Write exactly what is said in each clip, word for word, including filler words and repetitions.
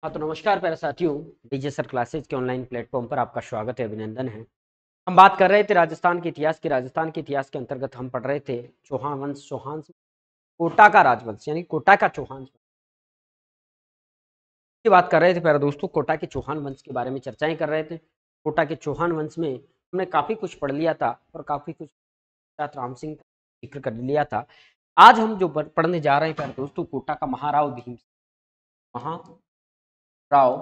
हाँ तो नमस्कार प्यारे साथियों, डीजे सर क्लासेज के ऑनलाइन प्लेटफॉर्म पर आपका स्वागत है, अभिनंदन है। हम बात कर रहे थे राजस्थान के इतिहास की। राजस्थान के इतिहास के अंतर्गत हम पढ़ रहे थे चौहान वंश, चौहान कोटा का राजवंश यानी कोटा का चौहान वंश की बात कर रहे थे प्यारे दोस्तों। कोटा के चौहान वंश के बारे में चर्चाएं कर रहे थे। कोटा के चौहान वंश में हमने काफी कुछ पढ़ लिया था और काफी कुछ राम सिंह का जिक्र कर लिया था। आज हम जो पढ़ने जा रहे हैं प्यारे दोस्तों, कोटा का महाराव भीम महाराव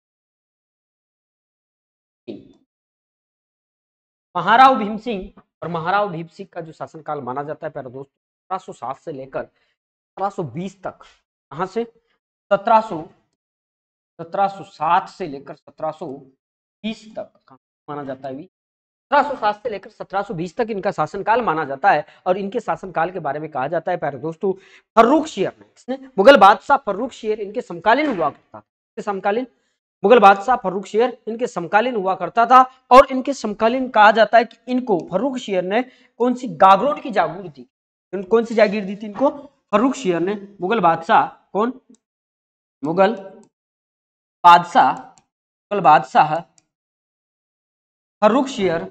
महाराव भीम सिंह और महाराव भीम सिंह का जो शासनकाल माना जाता है प्यारे दोस्तों, सत्रह सौ सात से लेकर सत्रह सौ बीस तक। कहां से? सत्रह सौ सत्रह सौ सात से लेकर सत्रह सौ बीस तक माना जाता है। सत्रह सौ सात से लेकर सत्रह सौ बीस तक इनका शासनकाल माना जाता है। और इनके शासनकाल के बारे में कहा जाता है प्यारे दोस्तों, फर्रुख शेर ने, इसने मुगल बादशाह फर्रुख शेर इनके समकालीन हुआ करता था। समकालीन मुगल बादशाह फर्रुख शेर इनके समकालीन हुआ करता था। और इनके समकालीन कहा जाता है कि इनको फर्रुख शेर ने कौन सी गागरोन की जागीर दी? कौन सी जागीर दी थी इनको? फर्रुख शेर ने मुगल बादशाह कौन मुगल बादशाह मुगल बादशाह फर्रुख शेर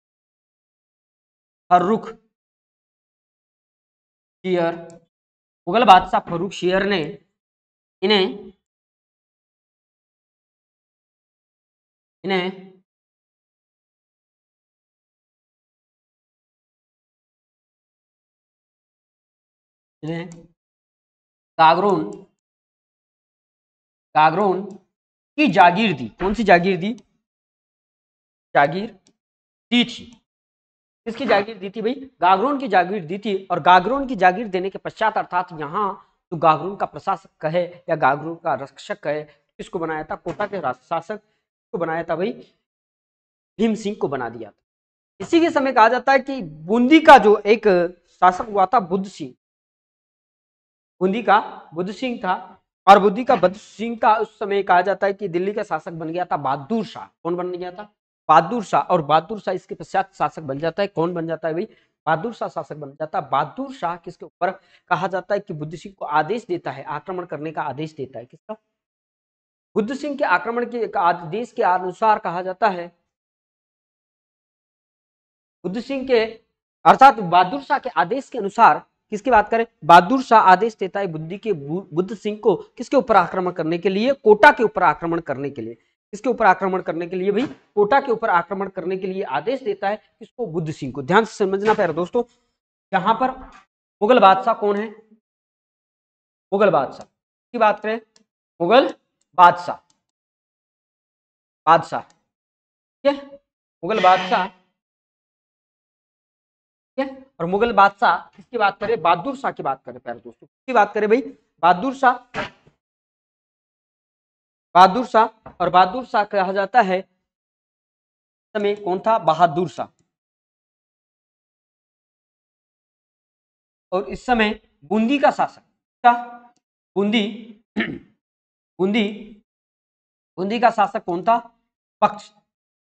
फर्रुख शेर मुगल बादशाह फर्रुख शेर ने इन्हें इन्हें इन्हें गागरोन गागरोन की जागीर दी। कौन सी जागीर दी? जागीर दी थी। किसकी जागीर दी थी भाई? गागरोन की जागीर दी थी। और गागरोन की जागीर देने के पश्चात अर्थात यहाँ जो गागरोन का प्रशासक कहे या गागरोन का रक्षक कहे, किसको बनाया था? कोटा के शासक को बनाया था भाई, भीम सिंह को बना दिया था। इसी के समय कहा जाता है कि बूंदी का जो एक शासक हुआ था बुद्ध सिंह, बूंदी का बुद्ध सिंह था। और बुद्धि का बुद्ध सिंह का उस समय कहा जाता है कि दिल्ली का शासक बन गया था बहादुर शाह। कौन बन गया था? बहादुर शाह। और बहादुर शाह इसके पश्चात शासक बन जाता है। कौन बन जाता है भाई? बहादुर शाह शासक बन जाता है। बहादुर शाह किसके ऊपर कहा जाता है कि बुद्ध सिंह को आदेश देता है, आक्रमण करने का आदेश देता है। किसका? बुद्ध सिंह के आक्रमण के आदेश के अनुसार कहा जाता है, बुद्ध सिंह के अर्थात बहादुर शाह के आदेश के अनुसार, किसकी बात करें? बहादुर शाह आदेश देता है बुद्धि के बुद्ध सिंह को किसके ऊपर आक्रमण करने के लिए? कोटा के ऊपर आक्रमण करने के लिए। किसके ऊपर आक्रमण करने के लिए भाई? कोटा के ऊपर आक्रमण करने के लिए आदेश देता है किसको? बुद्ध सिंह को। ध्यान से समझना प्यारे दोस्तों, यहां पर मुगल बादशाह कौन है? मुगल बादशाह की बात करें, मुगल बादशाह बादशाह ठीक है, मुगल बादशाह ठीक है। और मुगल बादशाह किसकी बात करें? बहादुर शाह की बात करें प्यारे दोस्तों। किसकी बात करें भाई? बहादुर शाह बहादुर शाह। और बहादुर शाह कहा जाता है समय कौन था? बहादुर शाह। और इस समय बूंदी का शासक था बूंदी बूंदी बूंदी का शासक कौन था? पक्ष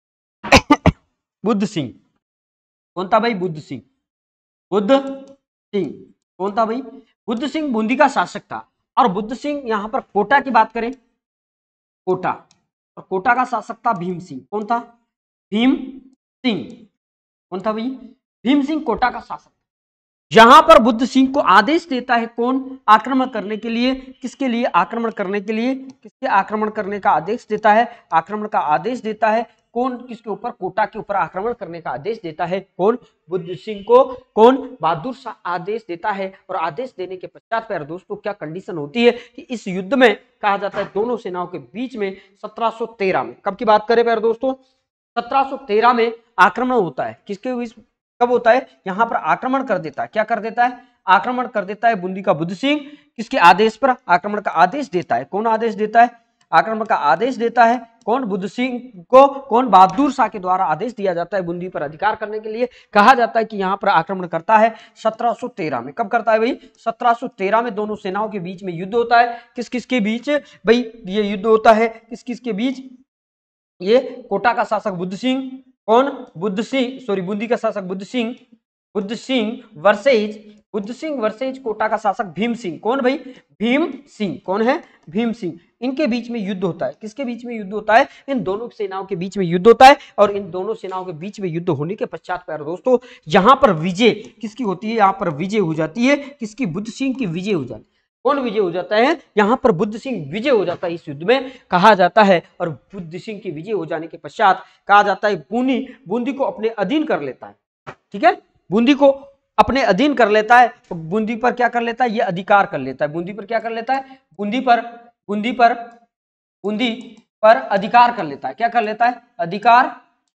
बुद्ध सिंह। कौन था भाई? बुद्ध सिंह। बुद्ध सिंह कौन था भाई? बुद्ध सिंह बूंदी का शासक था। और बुद्ध सिंह यहां पर कोटा की बात करें, कोटा, और कोटा का शासक था भीम सिंह। कौन था? भीम सिंह। कौन था भाई? भीम सिंह कोटा का शासक। यहां पर बुद्ध सिंह को आदेश देता है कौन? आक्रमण करने के लिए। किसके लिए आक्रमण करने के लिए? किसके आक्रमण करने का आदेश देता है? आक्रमण का आदेश देता है कौन? किसके ऊपर? कोटा के ऊपर आक्रमण करने का आदेश देता है कौन? बुद्ध सिंह को। कौन? बहादुर शाह आदेश देता है। और आदेश देने के पश्चात प्यारे दोस्तों क्या कंडीशन होती है कि इस युद्ध में कहा जाता है दोनों सेनाओं के बीच में सत्रह सौ तेरह में, कब की बात करें प्यारे दोस्तों? सत्रह सौ तेरह में आक्रमण होता है। किसके बीच? कब होता है? यहां पर आक्रमण कर देता है। क्या कर देता है? आक्रमण कर देता है बूंदी का बुद्ध सिंह। किसके आदेश पर आक्रमण का आदेश देता है? कौन आदेश देता है? आक्रमण का आदेश देता है कौन? बुद्ध सिंह को। कौन? बहादुर शाह के द्वारा आदेश दिया जाता है बूंदी पर अधिकार करने के लिए। कहा जाता है कि यहां पर आक्रमण करता है सत्रह सौ तेरह में। कब करता है भाई? सत्रह सौ तेरह में दोनों सेनाओं के बीच में युद्ध होता है। किस किस के बीच भाई ये युद्ध होता है? किस किस के बीच? ये कोटा का शासक बुद्ध सिंह। कौन? बुद्ध सिंह सॉरी बूंदी का शासक बुद्ध सिंह बुद्ध सिंह वर्सेज बुद्ध सिंह वर्सेज कोटा का शासक भीम सिंह। कौन भाई? भीम सिंह। कौन है? भीम सिंह। इनके बीच में युद्ध होता है। किसके बीच में युद्ध होता है? इन दोनों सेनाओं के बीच में युद्ध होता है। और इन दोनों सेनाओं के बीच में युद्ध होने के पश्चात प्यारे दोस्तों यहां पर विजय किसकी होती है? यहां पर विजय हो जाती है किसकी? बुद्ध सिंह की विजय हो जाती है। कौन विजय हो जाता है? यहां पर बुद्ध सिंह विजय हो जाता है इस युद्ध में, कहा जाता है। और बुद्ध सिंह की विजय हो जाने के पश्चात कहा जाता है बूंदी बूंदी को अपने अधीन कर लेता है। ठीक है, बूंदी को अपने अधीन कर लेता है। तो बूंदी पर क्या कर लेता है? ये अधिकार कर लेता है। बूंदी पर क्या कर लेता है? बूंदी पर बूंदी पर बूंदी पर अधिकार कर लेता है। क्या कर लेता है? अधिकार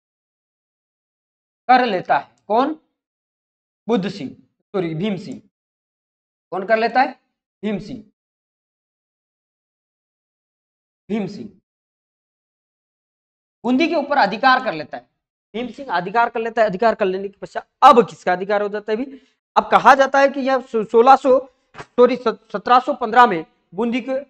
कर लेता है। कौन? बुद्ध सिंह, सॉरी भीम सिंह। कौन कर लेता है? भीम सिंह। भीम सिंह बूंदी के ऊपर अधिकार कर लेता है। भीम सिंह अधिकार कर लेता है। अधिकार कर लेने के पश्चात अब किसका अधिकार हो जाता है भी? अब कहा जाता है कि यह सोलह सौ सॉरी सत्रह सौ पंद्रह में बूंदी के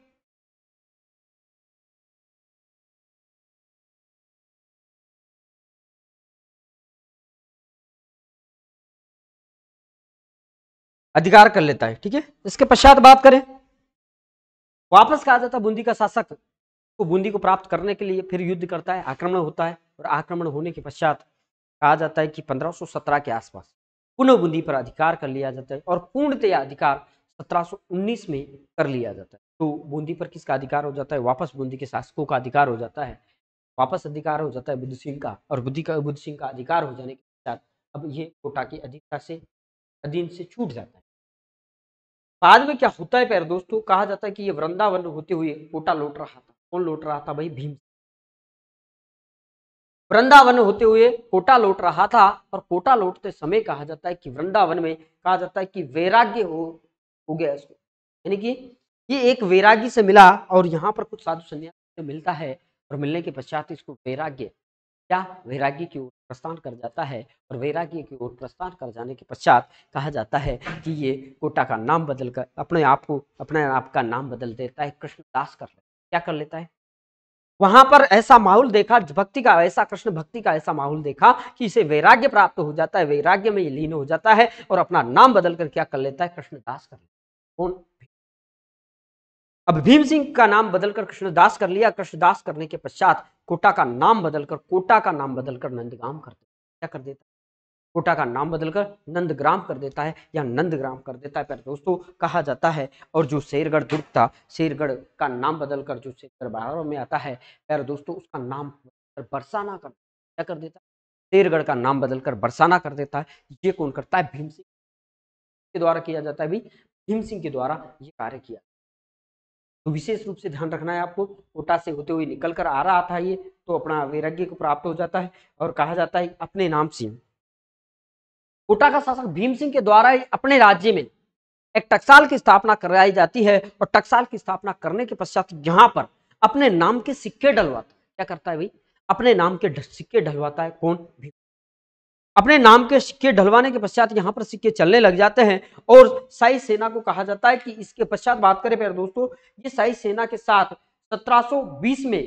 अधिकार कर लेता है। ठीक है, इसके पश्चात बात करें, वापस कहा जाता है बूंदी का शासक को बूंदी को प्राप्त करने के लिए फिर युद्ध करता है, आक्रमण होता है। और आक्रमण होने के पश्चात कहा जाता है कि पंद्रह सौ सत्रह के आसपास पुनः बूंदी पर अधिकार कर लिया जाता है और पूर्णतया अधिकार सत्रह सौ उन्नीस में कर लिया जाता है। तो बूंदी पर किसका अधिकार हो जाता है? वापस बूंदी के शासकों का अधिकार हो जाता है। वापस अधिकार हो जाता है बुद्ध सिंह का। और बुद्धि का बुद्ध सिंह का अधिकार हो जाने के पश्चात अब ये कोटा की अधिकता से अधीन से छूट जाता है। बाद में क्या होता है प्यारे दोस्तों? कहा जाता है कि ये वृंदावन होते हुए कोटा लौट रहा था। कौन लौट रहा था भाई? भीम। वृंदावन होते हुए कोटा लौट रहा था। और कोटा लौटते समय कहा जाता है कि वृंदावन में कहा जाता है कि वैराग्य हो हो गया इसको, यानी कि ये एक वैरागी से मिला और यहाँ पर कुछ साधु संन्यासी से मिलता है। और मिलने के पश्चात इसको वैराग्य क्या वैराग्य की ओर प्रस्थान कर जाता है। और वैराग्य की ओर प्रस्थान कर जाने के पश्चात कहा जाता है कि ये कोटा का नाम बदलकर अपने आप को अपने आप का नाम बदल देता है, कृष्णदास कर लेता है। क्या कर लेता है? वहां पर ऐसा माहौल देखा, भक्ति का ऐसा, कृष्ण भक्ति का ऐसा माहौल देखा कि इसे वैराग्य प्राप्त हो जाता है। वैराग्य में ये लीन हो जाता है और अपना नाम बदलकर क्या कर लेता है? कृष्णदास कर लेता है। कौन? अब भीम सिंह का नाम बदलकर कृष्णदास कर लिया। कृष्णदास करने के पश्चात कोटा का नाम बदलकर कोटा का नाम बदलकर नंदगाम कर देता है। क्या कर देता है? कोटा का नाम बदलकर नंदग्राम कर देता है या नंदग्राम कर देता है प्यारे दोस्तों, कहा जाता है। और जो शेरगढ़ दुर्ग था, शेरगढ़ का नाम बदलकर जो शेरगढ़ बारह में आता है प्यारे दोस्तों, उसका नाम बरसाना कर क्या कर देता है? शेरगढ़ का नाम बदलकर बरसाना कर देता है। ये कौन करता है? भीम सिंह के द्वारा किया जाता है। भी भीम सिंह के द्वारा ये कार्य किया। तो विशेष रूप से ध्यान रखना है आपको, कोटा से होते हुए निकल कर आ रहा था ये, तो अपना वैराग्य को प्राप्त हो जाता है। और कहा जाता है अपने नाम से कोटा का शासक भीम सिंह के द्वारा अपने राज्य में एक टकसाल की स्थापना कराई जाती है। और टकसाल की स्थापना करने के पश्चात यहाँ पर अपने नाम के सिक्के डलवाता है। क्या करता है भाई? अपने नाम के सिक्के डलवाता है। कौन? भीम। अपने नाम के सिक्के ढलवाने के पश्चात यहाँ पर सिक्के चलने लग जाते हैं। और शाही सेना को कहा जाता है कि इसके पश्चात बात करें प्यारे दोस्तों, ये शाही सेना के साथ सत्रह सौ बीस में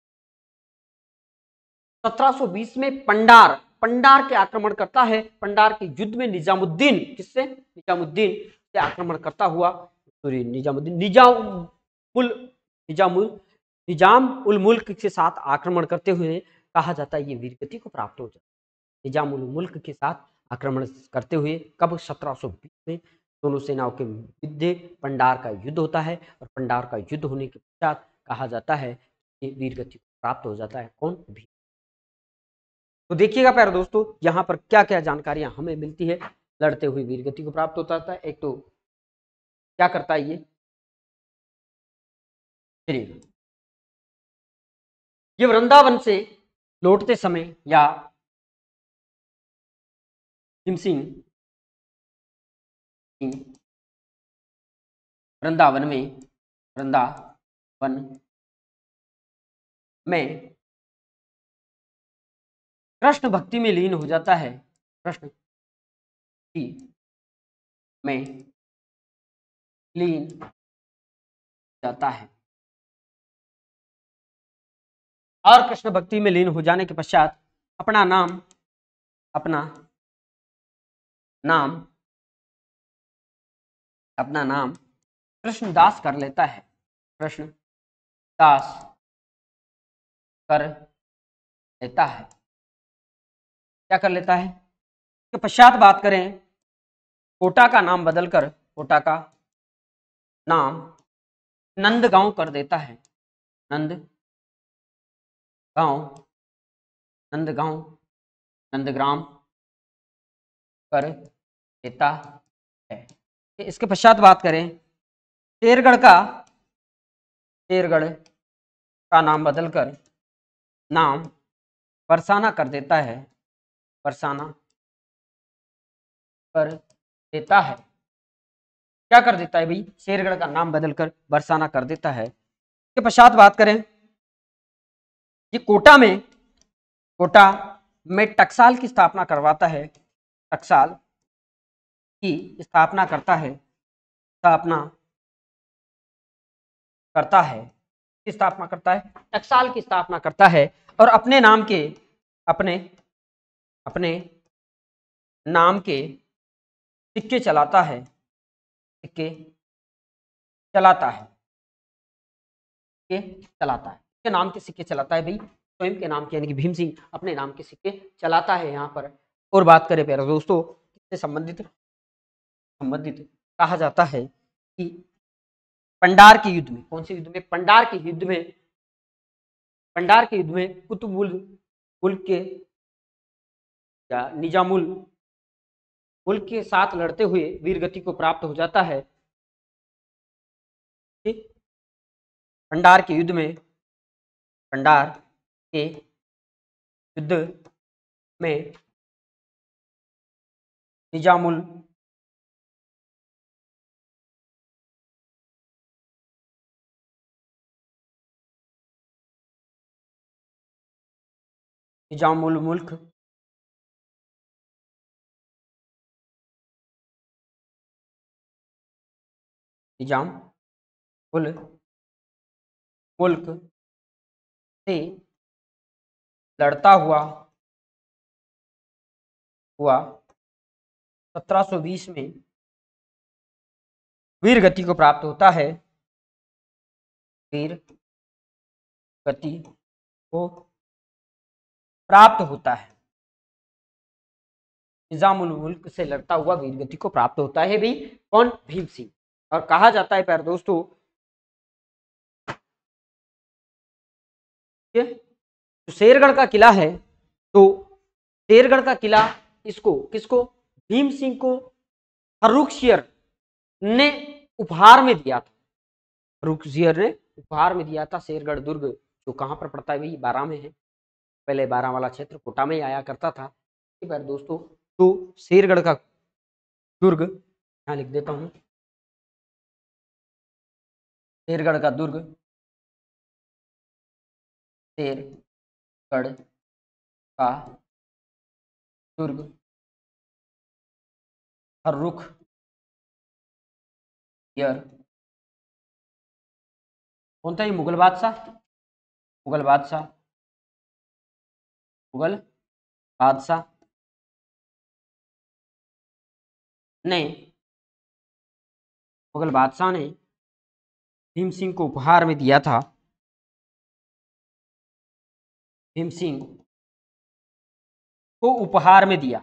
सत्रह सौ बीस में पंडार पंडार के आक्रमण करता है। पंडार के युद्ध में निजामुद्दीन किससे? निजामुद्दीन से आक्रमण करता हुआ, सॉरी निजामुद्दीन निजामुल निजामुल निजाम उल मुल्क के साथ आक्रमण करते हुए कहा जाता है ये वीरगति को प्राप्त हो जाता है। निजाम उल मुल्क के साथ आक्रमण करते हुए कब? सत्रह सौ बीस में दोनों सेनाओं के मध्य पंडार का युद्ध होता है। और पंडार का युद्ध होने के पश्चात कहा जाता है कि वीरगति प्राप्त हो जाता है। कौन? भीम। तो देखिएगा प्यारे दोस्तों, यहाँ पर क्या क्या जानकारियां हमें मिलती है। लड़ते हुए वीरगति को प्राप्त होता था। एक तो क्या करता है ये, चलिए, ये वृंदावन से लौटते समय या भीम सिंह वृंदावन में वृंदावन में कृष्ण भक्ति में लीन हो जाता है। कृष्ण भक्ति में लीन जाता है। और कृष्ण भक्ति में लीन हो जाने के पश्चात अपना नाम अपना नाम अपना नाम कृष्णदास कर लेता है, कृष्णदास कर लेता है। क्या कर लेता है? इसके पश्चात बात करें, कोटा का नाम बदलकर कोटा का नाम नंदगांव कर देता है, नंदगांव, नंदगांव, नंदग्राम कर देता है। इसके पश्चात बात करें, शेरगढ़ का शेरगढ़ का नाम बदलकर नाम बरसाना कर देता है, बरसाना कर देता है। क्या कर देता है भाई? शेरगढ़ का नाम बदलकर बरसाना कर देता है। इसके पश्चात बात करें, ये कोटा में कोटा में टकसाल की स्थापना करवाता है, टकसाल की स्थापना करता है, स्थापना करता है, की स्थापना करता है, टकसाल की स्थापना करता है और अपने नाम के अपने अपने नाम के सिक्के चलाता है, सिक्के चलाता है, सिक्के चलाता है, के नाम के सिक्के चलाता है भाई, स्वयं के नाम के यानी कि भीम सिंह अपने नाम के सिक्के चलाता है यहाँ पर। और बात करें प्यारे दोस्तों, किससे संबंधित संबंधित कहा जाता है कि पंडार के युद्ध में, कौन से युद्ध में? पंडार के युद्ध में, पंडार के युद्ध में कुतुबुल मुल्क के या निजामुल मुल्क के साथ लड़ते हुए वीरगति को प्राप्त हो जाता है। ठीक, पंडार के युद्ध में, पंडार के युद्ध में निजामुल निजामुल मुल्क निजाम उल मुल्क से लड़ता हुआ हुआ सत्रह सौ बीस में वीर गति को प्राप्त होता है, वीर गति को प्राप्त होता है, निजामुल मुल्क से लड़ता हुआ वीर गति को प्राप्त होता है भी कौन? भीम सिंह। और कहा जाता है प्यारे दोस्तों, जो शेरगढ़ का किला है, तो शेरगढ़ का किला इसको किसको? भीम सिंह को फर्रुखसियर ने उपहार में दिया था, फर्रुखसियर ने उपहार में दिया था। शेरगढ़ दुर्ग जो कहाँ पर पड़ता है भाई? बारां में है। पहले बारां वाला क्षेत्र कोटा में ही आया करता था। प्यारे दोस्तों, तो शेरगढ़ का दुर्ग यहाँ लिख देता हूं, शेरगढ़ का दुर्ग, शेरगढ़ का दुर्ग फर्रुखसियर, कौन था ये? मुगल बादशाह, मुगल बादशाह, मुगल बादशाह ने मुगल बादशाह ने भीम सिंह को उपहार में दिया था, भीम सिंह को उपहार में दिया,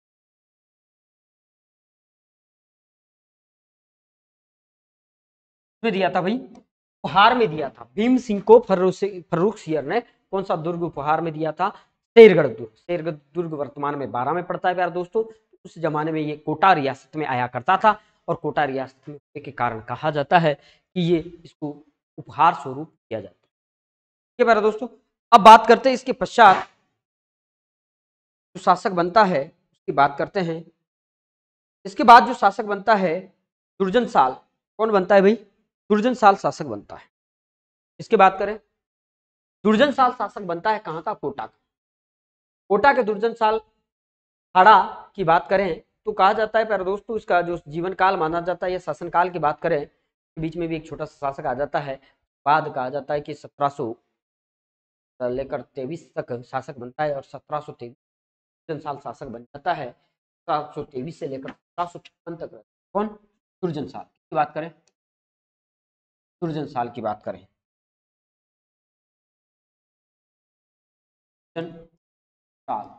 में दिया था भाई, उपहार में दिया था भीम सिंह को फर्रुखसियर ने कौन सा दुर्ग उपहार में दिया था? शेरगढ़ दुर्ग। शेरगढ़ दुर्ग वर्तमान में बारां में पड़ता है प्यारे दोस्तों। उस जमाने में ये कोटा रियासत में आया करता था और कोटा रियासत में के कारण कहा जाता है कि ये इसको उपहार स्वरूप दिया जाता है। ठीक है प्यारे दोस्तों, अब बात करते हैं इसके पश्चात जो शासक बनता है उसकी बात करते हैं। इसके बाद जो शासक बनता है दुर्जन साल, कौन बनता है भाई? दुर्जन साल शासक बनता है। इसकी बात करें, दुर्जन साल शासक बनता है कहाँ का? कोटा का। कोटा के दुर्जन साल हाड़ा की बात करें तो कहा जाता है प्यारे दोस्तों, इसका जो जीवन काल माना जाता है या शासन काल की बात करें, बीच में भी एक छोटा सा शासक आ जाता है, बाद कहा जाता है कि सत्रह सौ लेकर तेईस तक शासक बनता है और सत्रह सौ तेईस दुर्जन साल शासक बन जाता है। सत्रह सौ तेईस से लेकर सत्रह सौ छप्पन तक कौन? दुर्जन साल। की बात करें, दुर्जन साल की बात करें, दुर्जन साल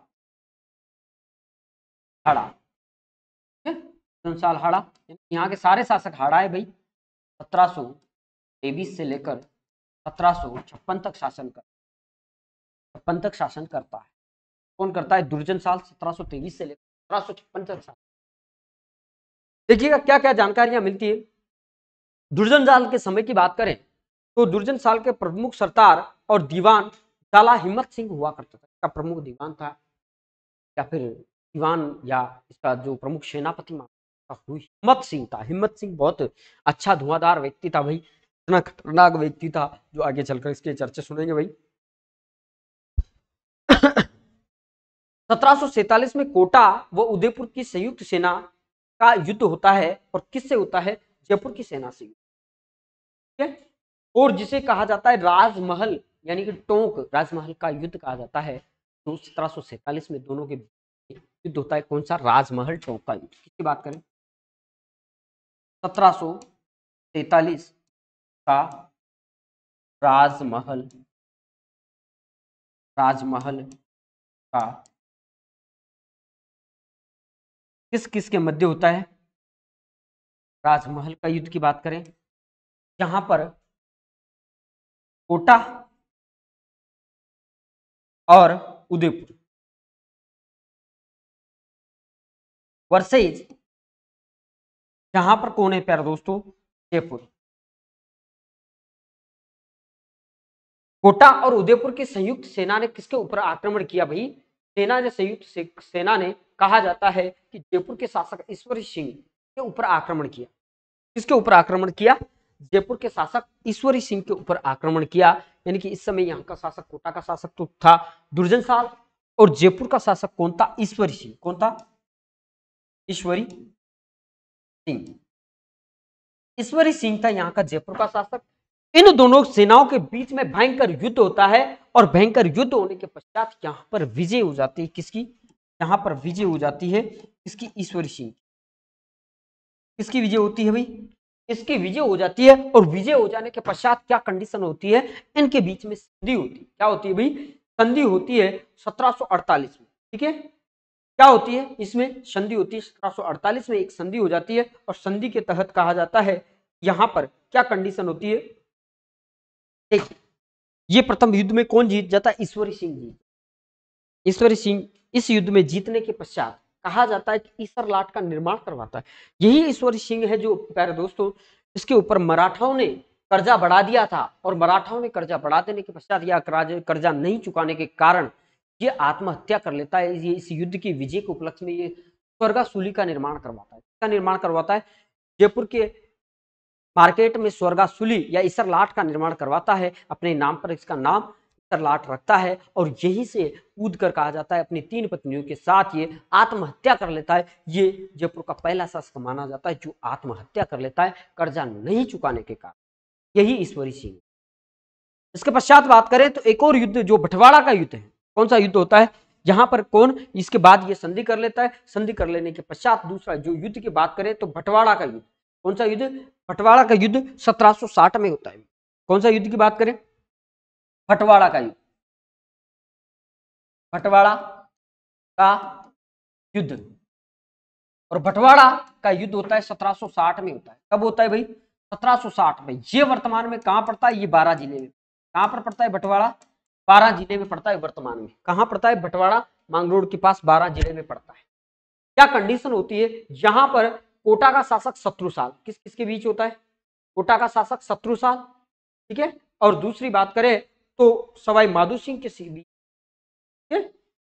हाड़ा, ठीक है, दुर्जन साल हाड़ा। यहाँ के सारे शासक हाड़ा है भाई। सत्रह सौ तेईस से लेकर सत्रह सौ छप्पन तक शासन कर छप्पन तक शासन करता है। कौन करता है? दुर्जन साल सत्रह सौ तेईस से लेकर सत्रह सौ छप्पन तक शासन। देखिएगा क्या क्या जानकारियां मिलती है। दुर्जन साल के समय की बात करें तो दुर्जन साल के प्रमुख सरदार और दीवान लाला हिम्मत सिंह हुआ करता था। इसका प्रमुख दीवान था या फिर दीवान या इसका जो प्रमुख सेनापति हिम्मत सिंह था। हिम्मत सिंह बहुत अच्छा धुआंधार व्यक्ति था भाई, इतना खतरनाक व्यक्ति था जो आगे चलकर इसके चर्चे सुनेंगे भाई। सत्रह सौ सैतालीस में कोटा व उदयपुर की संयुक्त सेना का युद्ध होता है। और किससे होता है? जयपुर की सेना से। ठीक है, और जिसे कहा जाता है राजमहल यानी कि टोंक राजमहल का युद्ध कहा जाता है। तो सत्रह सौ सैतालीस में दोनों के युद्ध होता है। कौन सा? राजमहल टोंक का युद्ध। किसकी बात करें? सत्रह सौ सैतालीस का राजमहल राजमहल का किस किस के मध्य होता है? राजमहल का युद्ध की बात करें जहां पर कोटा और उदयपुर वर्सेज जहां पर कौन है प्यारे दोस्तों? जयपुर। कोटा और उदयपुर की संयुक्त सेना ने किसके ऊपर आक्रमण किया भाई? सेना ने संयुक्त से, सेना ने कहा जाता है कि जयपुर के शासक ईश्वरी सिंह के ऊपर आक्रमण किया। किसके ऊपर आक्रमण किया? जयपुर के शासक ईश्वरी सिंह के ऊपर आक्रमण किया। यानी कि इस समय यहाँ का शासक, कोटा का शासक तो था दुर्जन साल और जयपुर का शासक कौन था? ईश्वरी सिंह। कौन था? ईश्वरी सिंह। ईश्वरी सिंह था यहाँ का जयपुर का शासक। इन दोनों सेनाओं के बीच में भयंकर युद्ध होता है और भयंकर युद्ध होने के पश्चात यहाँ पर विजय हो जाती है। किसकी? यहाँ पर विजय हो जाती है इसकी, ईश्वरी सिंह। किसकी विजय होती है भाई? इसकी विजय हो जाती है। और विजय हो जाने के पश्चात क्या कंडीशन होती है? इनके बीच में संधि होती है। क्या होती है भाई? संधि होती है सत्रह सौ अड़तालीस में। ठीक है, क्या होती है? इसमें संधि होती है सत्रह सौ अड़तालीस में एक संधि हो जाती है। और संधि के तहत कहा जाता है यहां पर क्या कंडीशन होती है? देखिए, ये प्रथम युद्ध में कौन जीत जाता है? ईश्वरी सिंह जी। ईश्वरी सिंह इस युद्ध में जीतने के पश्चात कहा जाता है कि ईसर लाट का निर्माण करवाता है। यही ईश्वरी सिंह है जो प्यारे दोस्तों इसके ऊपर मराठाओं ने कर्जा बढ़ा दिया था। और मराठाओं ने कर्जा बढ़ा देने के पश्चात या कर्जा नहीं चुकाने के कारण ये आत्महत्या कर लेता है। ये इस युद्ध की विजय के उपलक्ष्य में ये स्वर्गासुली का निर्माण करवाता है। इसका निर्माण करवाता है जयपुर के मार्केट में स्वर्गासुली या ईसर लाट का निर्माण करवाता है। अपने नाम पर इसका नाम ईसर लाट रखता है। और यहीं से कूद कर कहा जाता है अपनी तीन पत्नियों के साथ ये आत्महत्या कर लेता है। ये जयपुर का पहला शासक माना जाता है जो आत्महत्या कर लेता है कर्जा नहीं चुकाने के कारण। यही ईश्वरी सिंह। इसके पश्चात बात करें तो एक और युद्ध जो बंटवारा का युद्ध है। कौन सा युद्ध होता है? जहां पर कौन इसके बाद ये संधि कर लेता है। संधि कर लेने के पश्चात दूसरा जो युद्ध की बात करें तो बंटवारा का युद्ध। कौन सा युद्ध? बंटवारा का युद्ध सत्रह सौ साठ में होता है। कौन सा युद्ध की बात करें? बंटवारा का युद्ध। बंटवारा का युद्ध। और बंटवारा का युद्ध होता है सत्रह सौ साठ में होता है। कब होता है भाई? सत्रह सौ साठ में। ये वर्तमान में कहां पड़ता है? ये बारह जिले में। कहां पर पड़ता है बंटवारा? बारह जिले में पड़ता है वर्तमान में। कहां पड़ता है बंटवारा? मांगरोड के पास बारह जिले में पड़ता है। क्या कंडीशन होती है? यहां पर कोटा का शासक शत्रुसाल किस किसके बीच होता है? कोटा का शासक शत्रुसाल, ठीक है। और दूसरी बात करें तो सवाई माधो सिंह के बीच, ठीक है,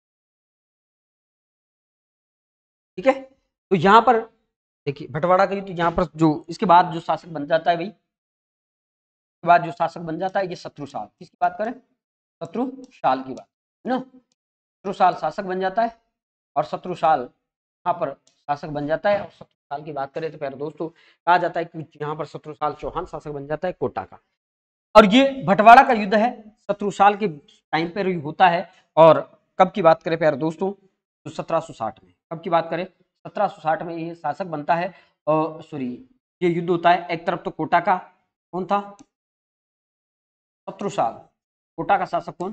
ठीक है। तो यहां पर देखिए बंटवारा का युद्ध, यहाँ पर जो इसके बाद जो शासक बन जाता है भाई, इसके बाद जो शासक बन जाता है ये शत्रुसाल। किसकी बात करें? शत्रुसाल की बात है ना। शत्रुसाल शासक बन जाता है और शत्रुसाल यहाँ पर शासक बन जाता है। और शत्रुसाल की बात करें तो प्यारे दोस्तों कहा जाता है कि यहाँ पर शत्रुसाल चौहान शासक बन जाता है कोटा का। और ये बंटवारा का युद्ध है शत्रुसाल के टाइम पर होता है। और कब की बात करें प्यारे दोस्तों? तो सत्रह सौ साठ में। कब की बात करें? सत्रह सौ साठ में ये शासक बनता है। और सॉरी ये युद्ध होता है। एक तरफ तो कोटा का कौन था, शत्रुसाल। कोटा का शासक कौन,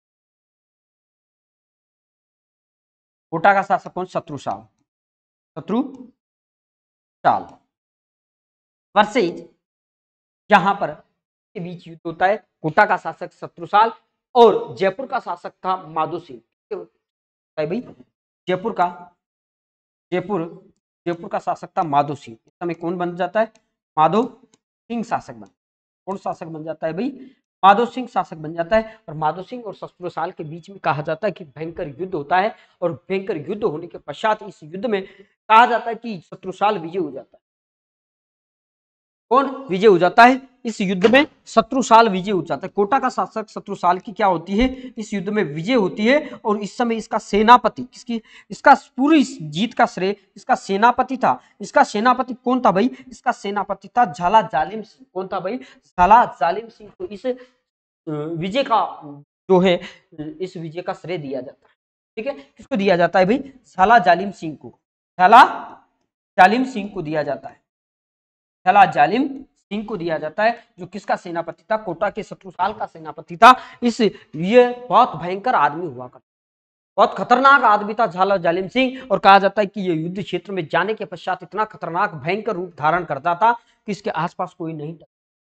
कोटा का शासक कौन, शत्रुसाल, शत्रुसाल वर्सेज यहां पर के बीच युद्ध होता है। कोटा का शासक शत्रुसाल और जयपुर का शासक था माधो सिंह। भाई जयपुर का जयपुर जयपुर का शासक था माधो सिंह। इस समय कौन बन जाता है, माधो सिंह शासक बन, कौन शासक बन जाता है भाई, माधो सिंह शासक बन जाता है। और माधो सिंह और शत्रुसाल के बीच में कहा जाता है कि भयंकर युद्ध होता है। और भयंकर युद्ध होने के पश्चात इस युद्ध में कहा जाता है कि शत्रुसाल विजय हो जाता है। कौन विजय हो जाता है इस युद्ध में, शत्रुसाल विजय हो जाता है। कोटा का शासक शत्रुसाल की क्या होती है, इस युद्ध में विजय होती है। और इस समय इसका सेनापति, किसकी, इसका पूरी जीत का श्रेय इसका सेनापति था। इसका सेनापति कौन था भाई, इसका सेनापति था झाला जालिम सिंह। कौन था भाई, झाला जालिम सिंह को इस विजय का जो है, इस विजय का श्रेय दिया जाता है। ठीक है, किसको दिया जाता है भाई, झाला जालिम सिंह को, झाला जालिम सिंह को दिया जाता है, झाला जालिम सिंह को दिया जाता है, जो किसका सेनापति था, कोटा के शत्रुसाल का सेनापति था। इस ये बहुत भयंकर आदमी हुआ करता, बहुत खतरनाक आदमी था झाला जालिम सिंह। और कहा जाता है कि ये युद्ध क्षेत्र में जाने के पश्चात इतना खतरनाक भयंकर रूप धारण करता था कि इसके आसपास कोई नहीं था।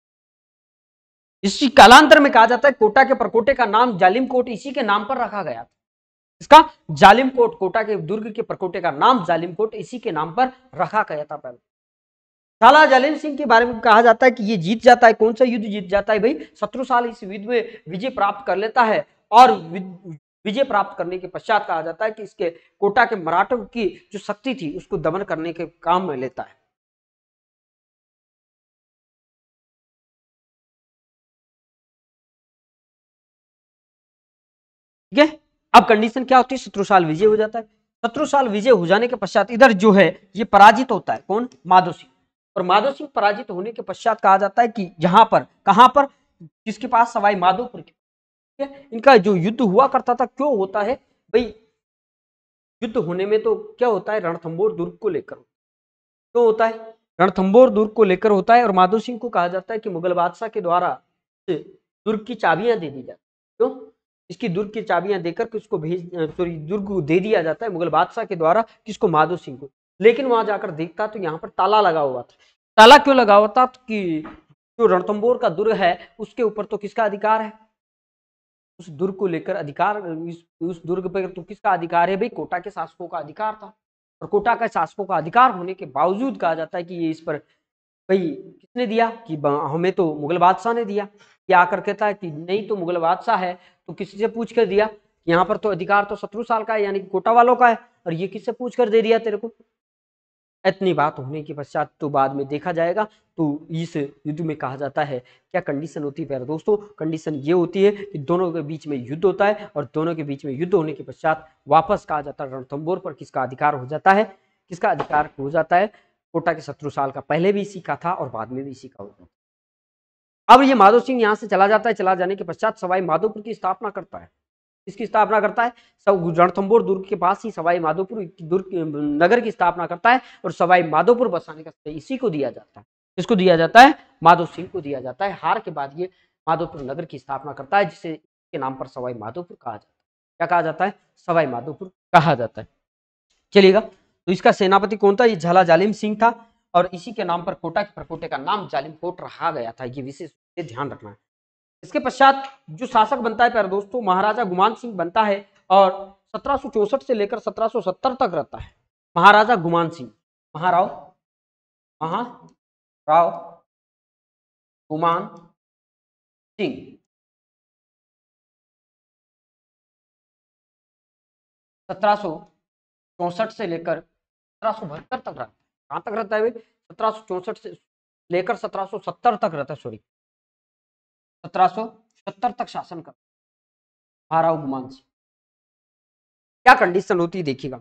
इसी कालांतर में कहा जाता है कोटा के परकोटे का नाम जालिम कोट इसी के नाम पर रखा गया था। इसका जालिम कोट, कोटा के दुर्ग के परकोटे का नाम जालिम कोट इसी के नाम पर रखा गया था पहले। झाला जालिम सिंह के बारे में कहा जाता है कि ये जीत जाता है, कौन सा युद्ध जीत जाता है भाई, शत्रुसाल इस युद्ध में विजय प्राप्त कर लेता है। और विजय प्राप्त करने के पश्चात कहा जाता है कि इसके कोटा के मराठों की जो शक्ति थी उसको दमन करने के काम में लेता है। ठीक है, अब कंडीशन क्या होती है, शत्रुसाल विजय हो जाता है। शत्रुसाल विजय हो जाने के पश्चात इधर जो है ये पराजित होता है, कौन, माधो सिंह। और माधो सिंह पराजित होने के पश्चात कहा जाता है कि यहां पर, कहां पर, किसके पास, सवाई माधोपुर के। इनका जो युद्ध हुआ करता था, क्यों होता है भाई, युद्ध होने में तो क्या होता है, रणथंबोर दुर्ग को लेकर क्यों होता है, रणथंबोर दुर्ग को लेकर होता है। और माधो सिंह को कहा जाता है कि मुगल बादशाह के द्वारा दुर्ग की चाबियां दे दी जाती, क्यों, इसकी दुर्ग की चाबियां देकर किसको भेज, सॉरी दुर्ग को दे दिया जाता है मुगल बादशाह के द्वारा, किसको, माधो सिंह को। लेकिन वहां जाकर देखता तो यहाँ पर ताला लगा हुआ था। ताला क्यों लगा हुआ था, कि जो रणथंबोर का दुर्ग है उसके ऊपर तो किसका अधिकार है, उस दुर्ग को लेकर अधिकार, उस दुर्ग पर तो किसका अधिकार है भाई, कोटा के शासकों का अधिकार था। और कोटा के शासकों का अधिकार होने के बावजूद कहा जाता है कि ये इस पर भाई किसने दिया, कि हमें तो मुगल बादशाह ने दिया। ये आकर कहता है कि नहीं, तो मुगल बादशाह है तो किसी से पूछ कर दिया, यहाँ पर तो अधिकार तो शत्रुसाल का है, यानी कि कोटा वालों का है, और ये किससे पूछ कर दे दिया तेरे को। इतनी बात होने के पश्चात तो बाद में देखा जाएगा। तो इस युद्ध में कहा जाता है, क्या कंडीशन होती है प्यारे दोस्तों, कंडीशन ये होती है कि दोनों के बीच में युद्ध होता है, और दोनों के बीच में युद्ध होने के पश्चात वापस कहा जाता है रणथंबोर पर किसका अधिकार हो जाता है, किसका अधिकार हो जाता है, कोटा के शत्रुसाल का। पहले भी इसी का था और बाद में भी इसी का होता है। अब ये माधो सिंह यहाँ से चला जाता है, चला जाने के पश्चात सवाई माधोपुर की स्थापना करता है। इसकी स्थापना करता है, सब रणथंबोर दुर्ग के पास ही सवाई माधोपुर दुर्ग नगर की स्थापना करता है। और सवाई माधोपुर बसाने का इसी को दिया जाता है, इसको दिया जाता है, माधो सिंह को दिया जाता है। हार के बाद ये माधोपुर नगर की स्थापना करता है, जिसे के नाम पर सवाई माधोपुर कहा जाता है। क्या कहा जाता है, सवाई माधोपुर कहा जाता है। चलिएगा, तो इसका सेनापति कौन था, ये झाला जालिम सिंह था। और इसी के नाम पर कोटा के परकोटे का नाम जालिम कोट रखा गया था, ये विशेष ध्यान रखना है। इसके पश्चात जो शासक बनता है प्यारे दोस्तों, महाराजा गुमान सिंह बनता है। और सत्रह सौ चौसठ से लेकर सत्रह सौ सत्तर तक रहता है महाराजा गुमान सिंह, महाराव महाराव गुमान सिंह। सत्रह सौ चौसठ से लेकर सत्रह सौ बहत्तर तक रहता है। कहां तक रहता है, सत्रह सौ चौसठ से लेकर सत्रह सौ सत्तर तक रहता है, सॉरी सत्रह सौ सत्तर तक शासन कर महाराव गुमान सिंह। क्या कंडीशन होती है देखिएगा,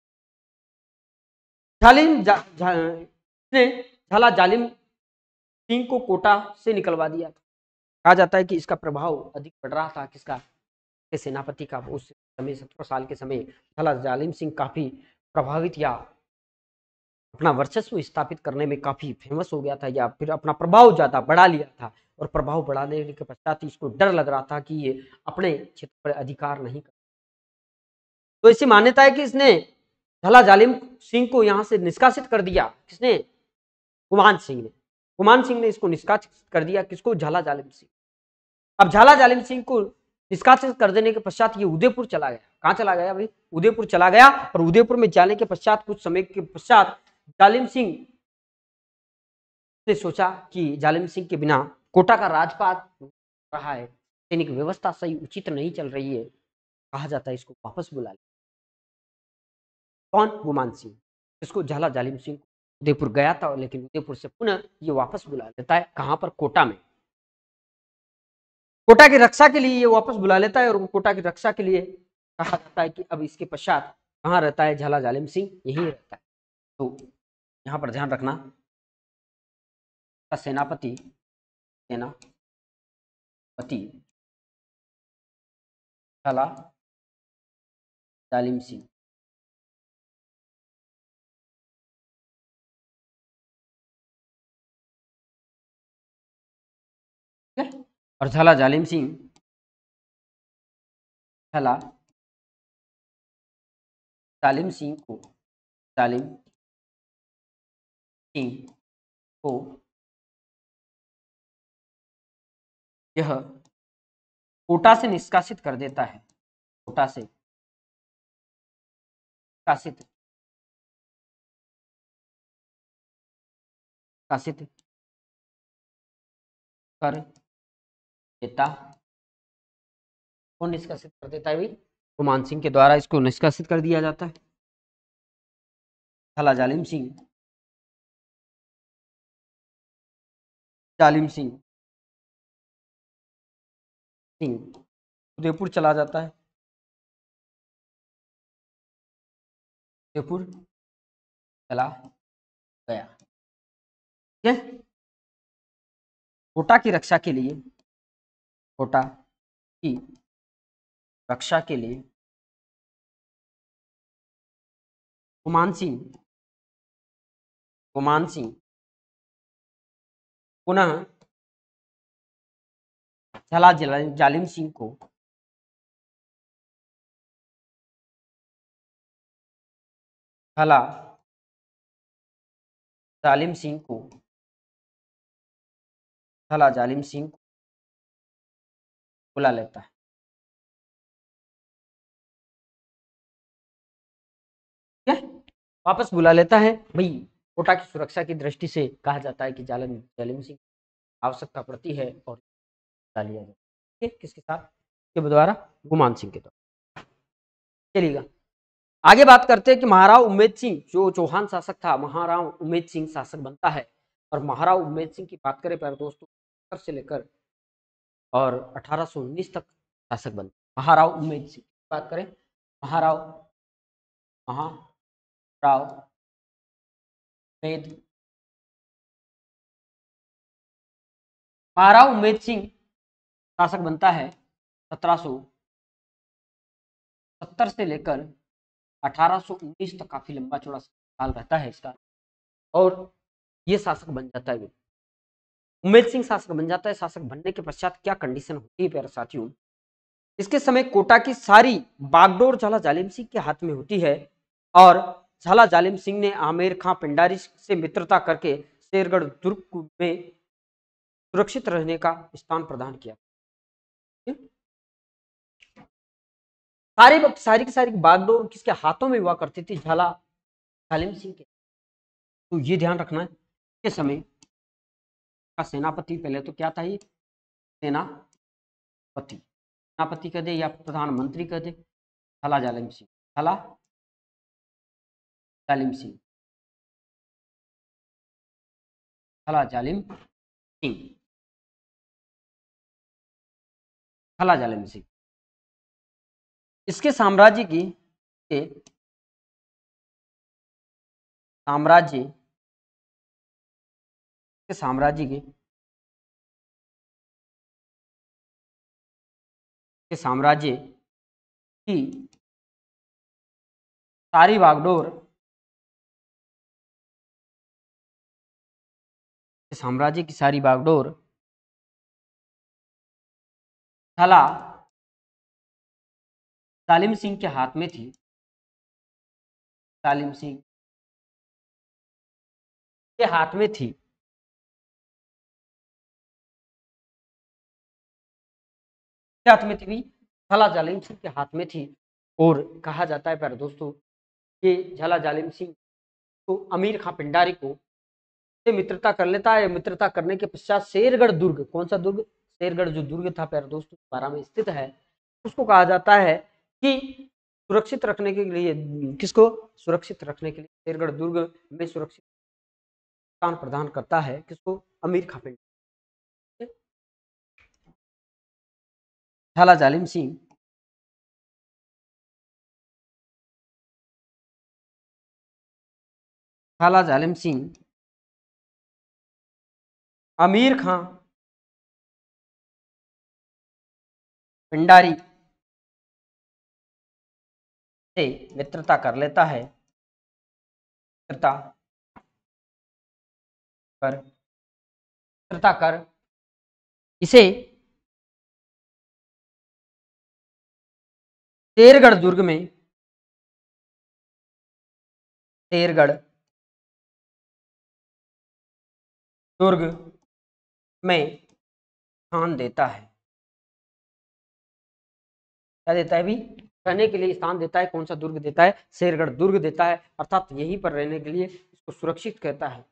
जालिम जा, जा, ने झाला जालिम सिंह को कोटा से निकलवा दिया था। कहा जाता है कि इसका प्रभाव अधिक बढ़ रहा था, किसका, के सेनापति का। उस समय सत्रह साल के समय झाला जालिम सिंह काफी प्रभावित या अपना वर्चस्व स्थापित करने में काफी फेमस हो गया था, या फिर अपना प्रभाव ज्यादा बढ़ा लिया था, और प्रभाव बढ़ाने के पश्चात इसको डर लग रहा था कि ये अपने क्षेत्र पर अधिकार नहीं कर। तो ऐसी मान्यता है कि इसने झाला जालिम सिंह को यहां से निष्कासित कर दिया। किसने? गुमान सिंह ने। गुमान सिंह ने इसको निष्कासित कर दिया। किसको? झाला जालिम सिंह। अब झाला जालिम सिंह को निष्कासित कर देने के पश्चात ये उदयपुर चला गया। कहां चला गया भाई? उदयपुर चला गया। और उदयपुर में जाने के पश्चात कुछ समय के पश्चात जालिम सिंह ने सोचा कि जालिम सिंह के बिना कोटा का राजपाट रहा है, सैनिक व्यवस्था सही उचित नहीं चल रही है, कहा जाता है इसको वापस बुला ले। कौन? गुमान सिंह। इसको झाला जालिम सिंह उदयपुर गया था, लेकिन उदयपुर से पुनः ये वापस बुला लेता है। कहां पर? कोटा में। कोटा की रक्षा के लिए ये वापस बुला लेता है, और कोटा की रक्षा के लिए कहा जाता है कि अब इसके पश्चात कहां रहता है झाला जालिम सिंह? यही रहता है। तो यहां पर ध्यान रखना, सेनापति सेनापति झाला जालिम सिंह। और झाला जालिम सिंह झाला जालिम सिंह को जालिम सिंह को यह कोटा से निष्कासित कर देता है। कोटा से निष्कासित निष्कासित कर देता। कौन निष्कासित कर देता है भाई? गुमान सिंह के द्वारा इसको निष्कासित कर दिया जाता है। झाला जालिम सिंह जालिम सिंह सिंह उदयपुर चला जाता है। उदयपुर चला गया। ठीक है। कोटा की रक्षा के लिए कोटा की रक्षा के लिए गुमान सिंह गुमान सिंह पुनः झाला जालिम सिंह को झाला जालिम सिंह को झाला जालिम सिंह को बुला लेता है। ठीक है, वापस बुला लेता है। भाई कोटा की सुरक्षा की दृष्टि से कहा जाता है कि जालिम जालिम सिंह आवश्यकता पड़ती है और लिया जाता है। किसके साथ? के द्वारा? गुमान सिंह के द्वारा। चलिएगा आगे बात करते हैं कि महाराव उम्मेद सिंह जो चौहान शासक था, महाराव उम्मेद सिंह शासक बनता है। और महाराव उम्मेद सिंह की बात करें प्यारे दोस्तों, से लेकर और अठारह सौ उन्नीस तक शासक बनते। महाराव उम्मेद सिंह की बात करें, महाराव महाराव उम्मेद महाराव उम्मेद सिंह शासक बनता है सत्रह सौ सत्तर से लेकर अठारह सौ उन्नीस तक। काफी लंबा चौड़ा साल रहता है इसका, और ये शासक बन जाता है। उम्मेद सिंह शासक बन जाता है। शासक बनने के पश्चात क्या कंडीशन होती है प्यारे साथियों? इसके समय कोटा की सारी बागडोर झाला जालिम सिंह के हाथ में होती है, और झाला जालिम सिंह ने आमेर खां पिंडारी से मित्रता करके शेरगढ़ दुर्ग में सुरक्षित रहने का स्थान प्रदान किया। सारी सारी की सारी बागडोर किसके हाथों में हुआ करती थी? झाला जालिम सिंह के। तो ये ध्यान रखना है के समय का सेनापति पहले तो क्या था? ये सेनापति सेनापति कह दे या प्रधानमंत्री कह दे, झाला जालिम सिंह झाला जालिम सिंह झाला जालिम सिंह झाला जालिम सिंह इसके साम्राज्य की के साम्राज्य के साम्राज्य के के साम्राज्य की सारी बागडोर साम्राज्य की सारी बागडोर झाला जालिम सिंह के हाथ में थी। जालिम सिंह के हाथ में थी। के हाथ में थी भी झाला जालिम सिंह के हाथ में थी। और कहा जाता है प्यारे दोस्तों कि झाला जालिम सिंह तो अमीर खां पिंडारी को से मित्रता कर लेता है। मित्रता करने के पश्चात शेरगढ़ दुर्ग, कौन सा दुर्ग? शेरगढ़ जो दुर्ग था प्यारे दोस्तों बारह में स्थित है, उसको कहा जाता है कि सुरक्षित रखने के लिए, किसको सुरक्षित रखने के लिए शेरगढ़ दुर्ग में सुरक्षित स्थान प्रदान करता है, किसको? अमीर खां पिंडारी। झाला जालिम सिंह झाला जालिम सिंह अमीर खां पिंडारी से मित्रता कर लेता है। मित्रता कर मित्रता कर इसे शेरगढ़ दुर्ग में शेरगढ़ दुर्ग में स्थान देता है। क्या देता है भी? रहने के लिए स्थान देता है। कौन सा दुर्ग देता है? शेरगढ़ दुर्ग देता है, अर्थात यहीं पर रहने के लिए इसको सुरक्षित कहता है।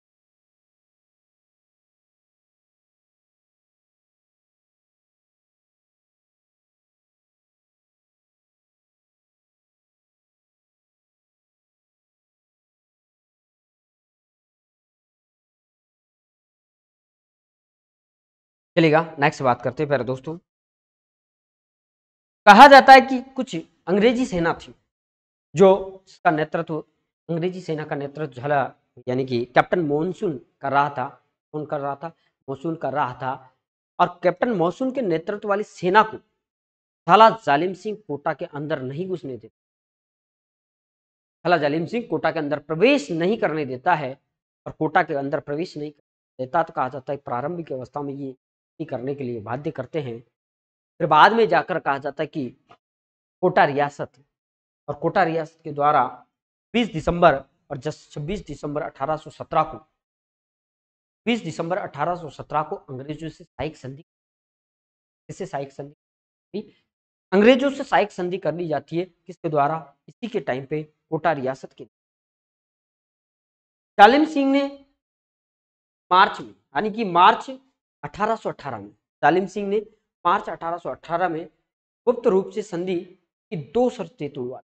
चलेगा, नेक्स्ट बात करते हैं प्यारे दोस्तों। कहा जाता है कि कुछ अंग्रेजी सेना थी जो इसका नेतृत्व अंग्रेजी सेना का नेतृत्व झाला यानी कि कैप्टन मॉनसून कर रहा था। कौन कर रहा था? मॉनसून कर रहा था। और कैप्टन मॉनसून के नेतृत्व वाली सेना को झाला जालिम सिंह कोटा के अंदर नहीं घुसने देता। झाला जालिम सिंह कोटा के अंदर प्रवेश नहीं करने देता है। और कोटा के अंदर प्रवेश नहीं देता तो कहा जाता है प्रारंभिक अवस्था में ये करने के लिए बाध्य करते हैं। फिर बाद में जाकर कहा जाता है कि कोटा रियासत और कोटा रियासत के द्वारा बीस दिसंबर और छब्बीस दिसंबर अठारह सौ सत्रह को बीस दिसंबर अठारह सौ सत्रह को अंग्रेजों से साइक संधि किससे साइक संधि अंग्रेजों से साइक संधि कर ली जाती है। किसके द्वारा? इसी के टाइम पे कोटा रियासत के जालिम सिंह ने मार्च में यानी कि मार्च अठारह सौ अठारह में जालिम सिंह ने मार्च अठारह सौ अठारह में गुप्त रूप से संधि की दो शर्तें तोड़वा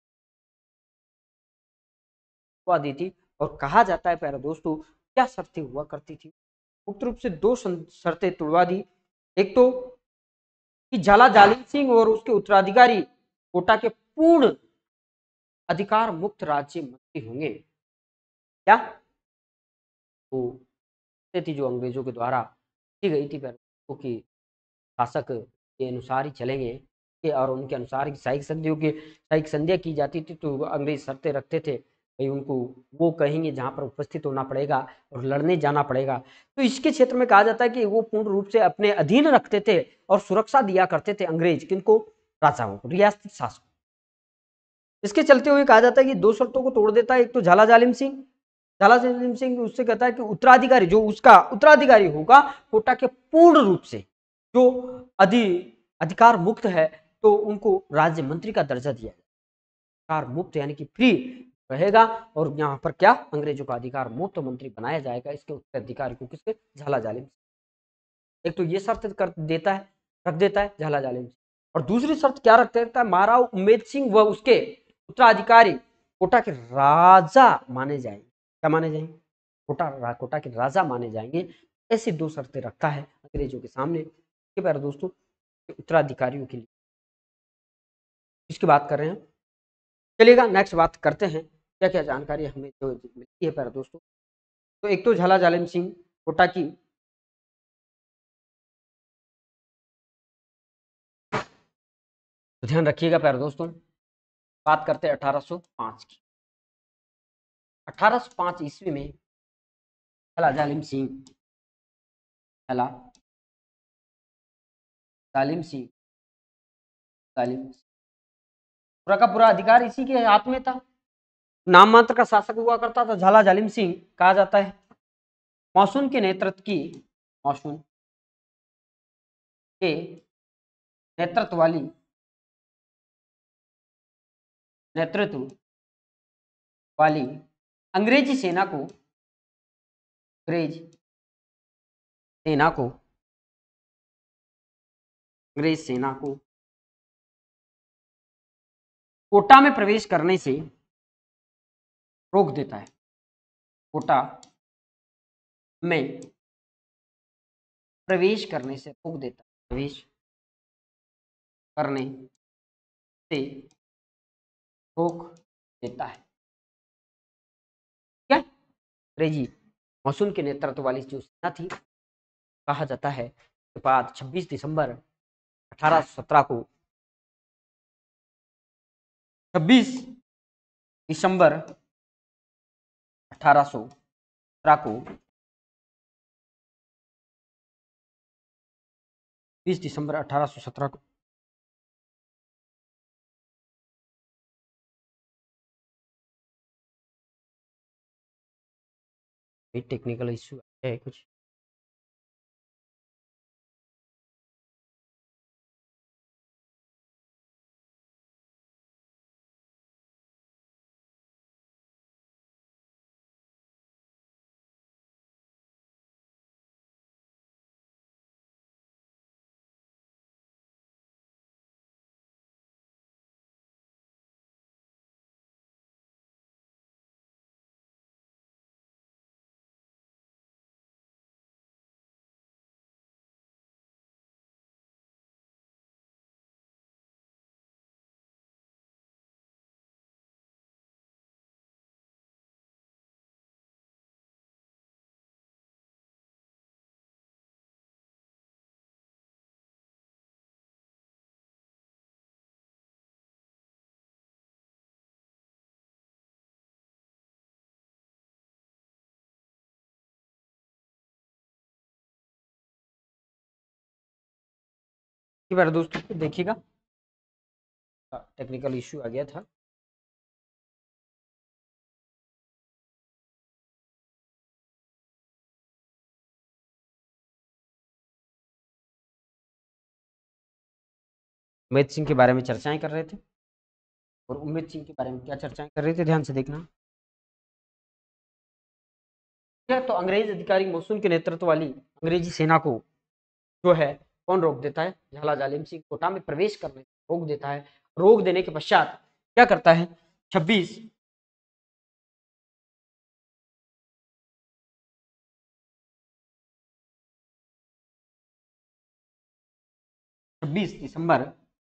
दी थी। और कहा जाता है प्यारे दोस्तों क्या शर्तें हुआ करती थी? गुप्त रूप से दो शर्तें तोड़वा दी। एक तो कि झाला जालिम सिंह और उसके उत्तराधिकारी कोटा के पूर्ण अधिकार मुक्त राज्य मंत्री होंगे। क्या? तो थी जो अंग्रेजों के द्वारा की गई थी कि शासक के अनुसार ही चलेंगे कि और उनके अनुसार साइक संधियों की साइक संधियां की जाती थी। तो अंग्रेज शर्तें रखते थे भाई उनको वो कहेंगे जहां पर उपस्थित होना पड़ेगा और लड़ने जाना पड़ेगा। तो इसके क्षेत्र में कहा जाता है कि वो पूर्ण रूप से अपने अधीन रखते थे और सुरक्षा दिया करते थे अंग्रेज किनको? राजाओं को, रियासती शासकों। इसके चलते हुए कहा जाता है कि दो शर्तों को तोड़ देता है। एक तो झाला जालिम सिंह झाला जालिम सिंह उससे कहता है कि उत्तराधिकारी जो उसका उत्तराधिकारी होगा कोटा के पूर्ण रूप से जो अधि अधिकार मुक्त है तो उनको राज्य मंत्री का दर्जा दिया जाए। अधिकार मुक्त यानी कि फ्री रहेगा और यहाँ पर क्या अंग्रेजों का अधिकार मुक्त मंत्री बनाया जाएगा। इसके उत्तराधिकारी को किसके? झाला जालिम। एक तो ये शर्त कर देता है रख देता है झाला जालिम और दूसरी शर्त क्या रख देता है? महाराव उम्मेद सिंह व उसके उत्तराधिकारी कोटा के राजा माने जाएंगे। क्या माने जाएंगे? कोटा कोटा के राजा माने जाएंगे। ऐसी दो शर्तें रखता है अंग्रेजों के सामने के प्यारे दोस्तों उत्तराधिकारियों के लिए। इसकी बात कर रहे हैं। चलिएगा नेक्स्ट बात करते हैं क्या क्या जानकारी हमें जो मिलती है प्यारे दोस्तों। तो एक तो झाला जालिम सिंह कोटा की तो ध्यान रखिएगा प्यारे दोस्तों। बात करते हैं अठारह सौ पाँच की। अठारह सौ पाँच ईस्वी में झाला जालिम सिंह पहला जालिम सिंह, जालिम पूरा का पूरा अधिकार इसी के हाथ में था, नाम मात्र का शासक हुआ करता था। झाला जालिम सिंह कहा जाता है। मौसून के नेतृत्व की मौसून के नेतृत्व वाली नेतृत्व वाली अंग्रेजी सेना को अंग्रेज सेना को अंग्रेज सेना को कोटा में प्रवेश करने से रोक देता है। कोटा में प्रवेश करने से रोक देता है। प्रवेश करने से रोक देता है। क्या अंग्रेजी मौसून के नेतृत्व वाली जो सेना थी, कहा जाता है के बाद छब्बीस दिसंबर अठारह सौ सत्रह को छब्बीस दिसंबर अठारह सौ सत्रह को बीस दिसंबर अठारह सौ सत्रह को टेक्निकल इश्यू है कुछ। बार दोस्तों देखिएगा, टेक्निकल इश्यू आ गया था। उमेद सिंह के बारे में चर्चाएं कर रहे थे, और उमेद सिंह के बारे में क्या चर्चाएं कर रहे थे, ध्यान से देखना। तो अंग्रेज अधिकारी मौसून के नेतृत्व वाली अंग्रेजी सेना को जो है कौन रोक देता है? झाला जालिम सिंह कोटा में प्रवेश करने रोक देता है। रोक देने के पश्चात क्या करता है? छब्बीस छब्बीस दिसंबर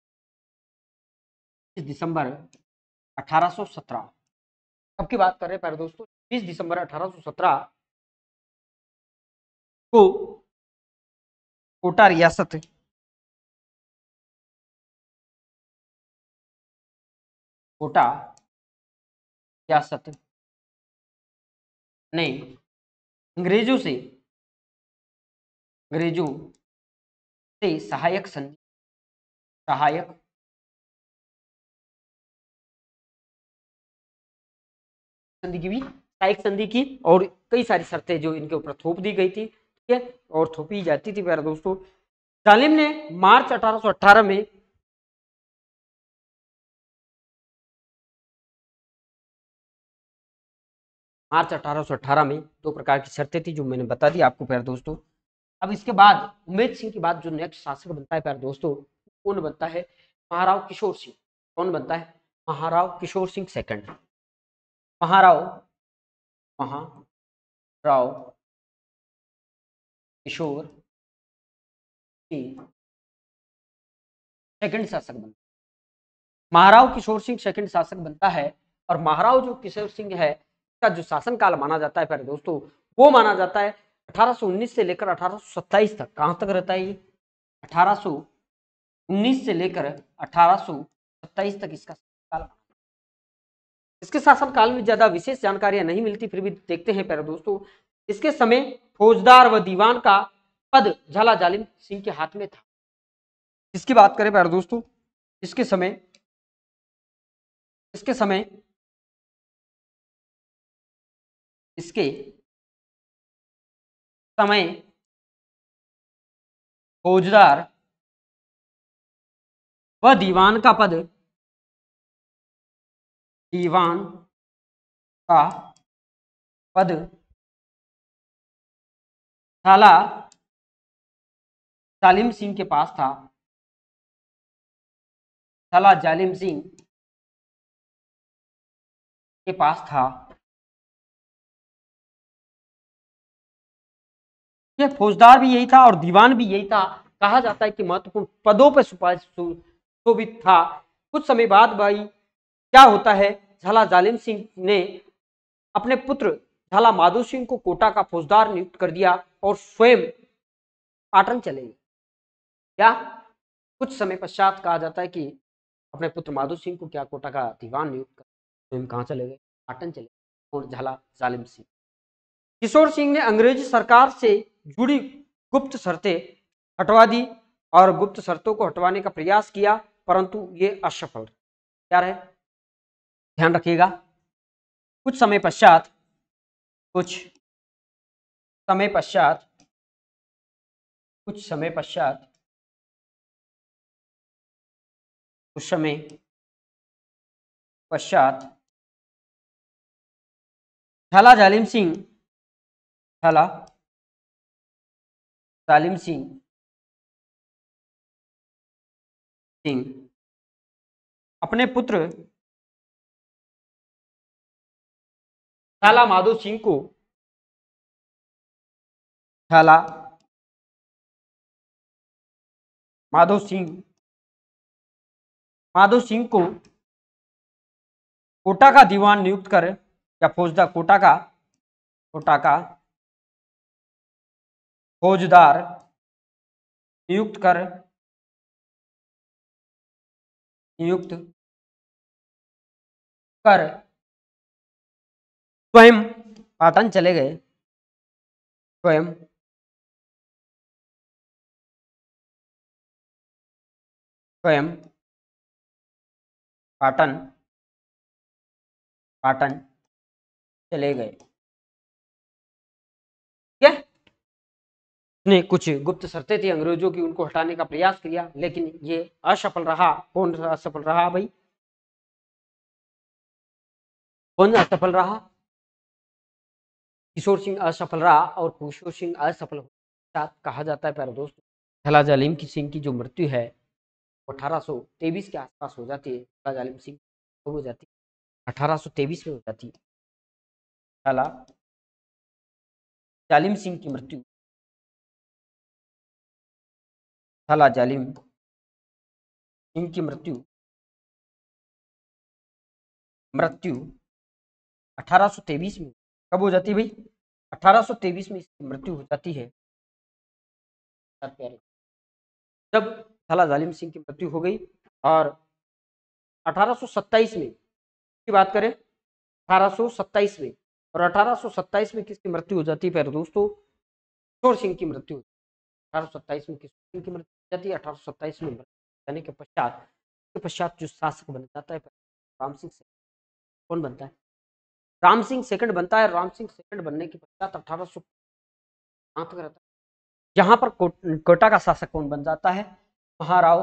दिसंबर अठारह सौ सत्रह, कब की बात कर रहे हैं प्यारे दोस्तों? बीस दिसंबर अठारह सौ सत्रह को कोटा रियासत कोटा रियासत ने अंग्रेजों से अंग्रेजों से सहायक संधि सहायक संधि की भी सहायक संधि की, और कई सारी शर्तें जो इनके ऊपर थोप दी गई थी, ठीक है, और थोपी जाती थी प्यारे दोस्तों। जालिम ने मार्च अठारह सौ अठारह में मार्च अठारह सौ अठारह में दो प्रकार की शर्तें थी जो मैंने बता दी आपको प्यारे दोस्तों। अब इसके बाद उमेद सिंह के बाद जो नेक्स्ट शासक बनता है प्यारे दोस्तों, कौन बनता है? महाराव किशोर सिंह। कौन बनता है? महाराव किशोर सिंह सेकंड। महाराव महाराव किशोर सिंह सेकंड शासक बनता है। महाराव किशोर सिंह सेकंड शासक बनता है, और महाराव जो किशोर सिंह है का जो शासन काल माना जाता है प्यारे दोस्तों, वो माना जाता है अठारह सौ उन्नीस से लेकर अठारह सौ सत्ताईस तक। कहां तक रहता है ये? अठारह सौ उन्नीस से लेकर अठारह सौ सत्ताईस तक इसका काल। इसके शासन काल में ज्यादा विशेष जानकारियां नहीं मिलती, फिर भी देखते हैं प्यारे दोस्तों। इसके समय फौजदार व दीवान का पद झाला जालिम सिंह के हाथ में था। इसकी बात करें प्यारे दोस्तों, इसके समय इसके समय इसके समय फौजदार व दीवान का पद दीवान का पद झाला जालिम सिंह के पास था। झाला जालिम सिंह के पास था। ये फौजदार भी यही था और दीवान भी यही था। कहा जाता है कि महत्वपूर्ण पदों पर सुशोभित था। कुछ समय बाद भाई क्या होता है, झाला जालिम सिंह ने अपने पुत्र झाला माधो सिंह को कोटा का फौजदार नियुक्त कर दिया और स्वयं पाटन चले गए। क्या कुछ समय पश्चात कहा जाता है कि अपने पुत्र माधो सिंह को क्या कोटा का दीवान नियुक्त कर स्वयं कहाँ चले गए, पाटन चले गए। और झाला जालिम सिंह किशोर सिंह ने अंग्रेजी सरकार से जुड़ी गुप्त शर्तें हटवा दी और गुप्त शर्तों को हटवाने का प्रयास किया, परंतु ये असफल। क्या रहे, ध्यान रखिएगा। कुछ समय पश्चात कुछ समय पश्चात कुछ समय पश्चात कुछ समय पश्चात झाला जालिम सिंह झाला जालिम सिंह सिंह अपने पुत्र झाला माधो सिंह को झाला माधो सिंह माधो सिंह को कोटा का दीवान नियुक्त कर या फौजदार कोटा का कोटा का फौजदार नियुक्त कर नियुक्त कर स्वयं पाटन चले गए। स्वयं स्वयं पाटन पाटन चले गए। ठीक है, ने कुछ गुप्त शर्तें थी अंग्रेजों की, उनको हटाने का प्रयास किया, लेकिन ये असफल रहा। कौन असफल रहा भाई, कौन असफल रहा? किशोर सिंह असफल रहा और किशोर सिंह असफल हो कहा जाता है प्यारे दोस्तों, झाला जालिम की सिंह की जो मृत्यु है वो अठारह सौ तेईस के आसपास हो जाती है। झाला जालिम सिंह हो जाती है अठारह सौ तेईस में हो जाती है। झाला जालिम सिंह की मृत्यु झाला जालिम सिंह की मृत्यु मृत्यु अठारह सौ तेईस में कब हो जाती है भाई? अठारह सौ तेईस में इसकी मृत्यु हो जाती है। जब झाला जालिम सिंह की मृत्यु हो गई और अठारह सौ सत्ताईस में की बात करें, अठारह सौ सत्ताईस में और अठारह सौ सत्ताईस में किसकी मृत्यु हो जाती है प्यारे दोस्तों? किशोर सिंह की मृत्यु। अठारह सौ सत्ताईस में किशोर सिंह की मृत्यु हो जाती है। अठारह सौ सत्ताईस में जाने के पश्चात के पश्चात जो शासक बन जाता है राम सिंह सेकंड। कौन बनता है? राम सिंह सेकंड बनता है। राम सिंह सेकंड बनने के पश्चात अठारह सौ तक रहता है। यहाँ पर कोटा का शासक कौन बन जाता है? महाराव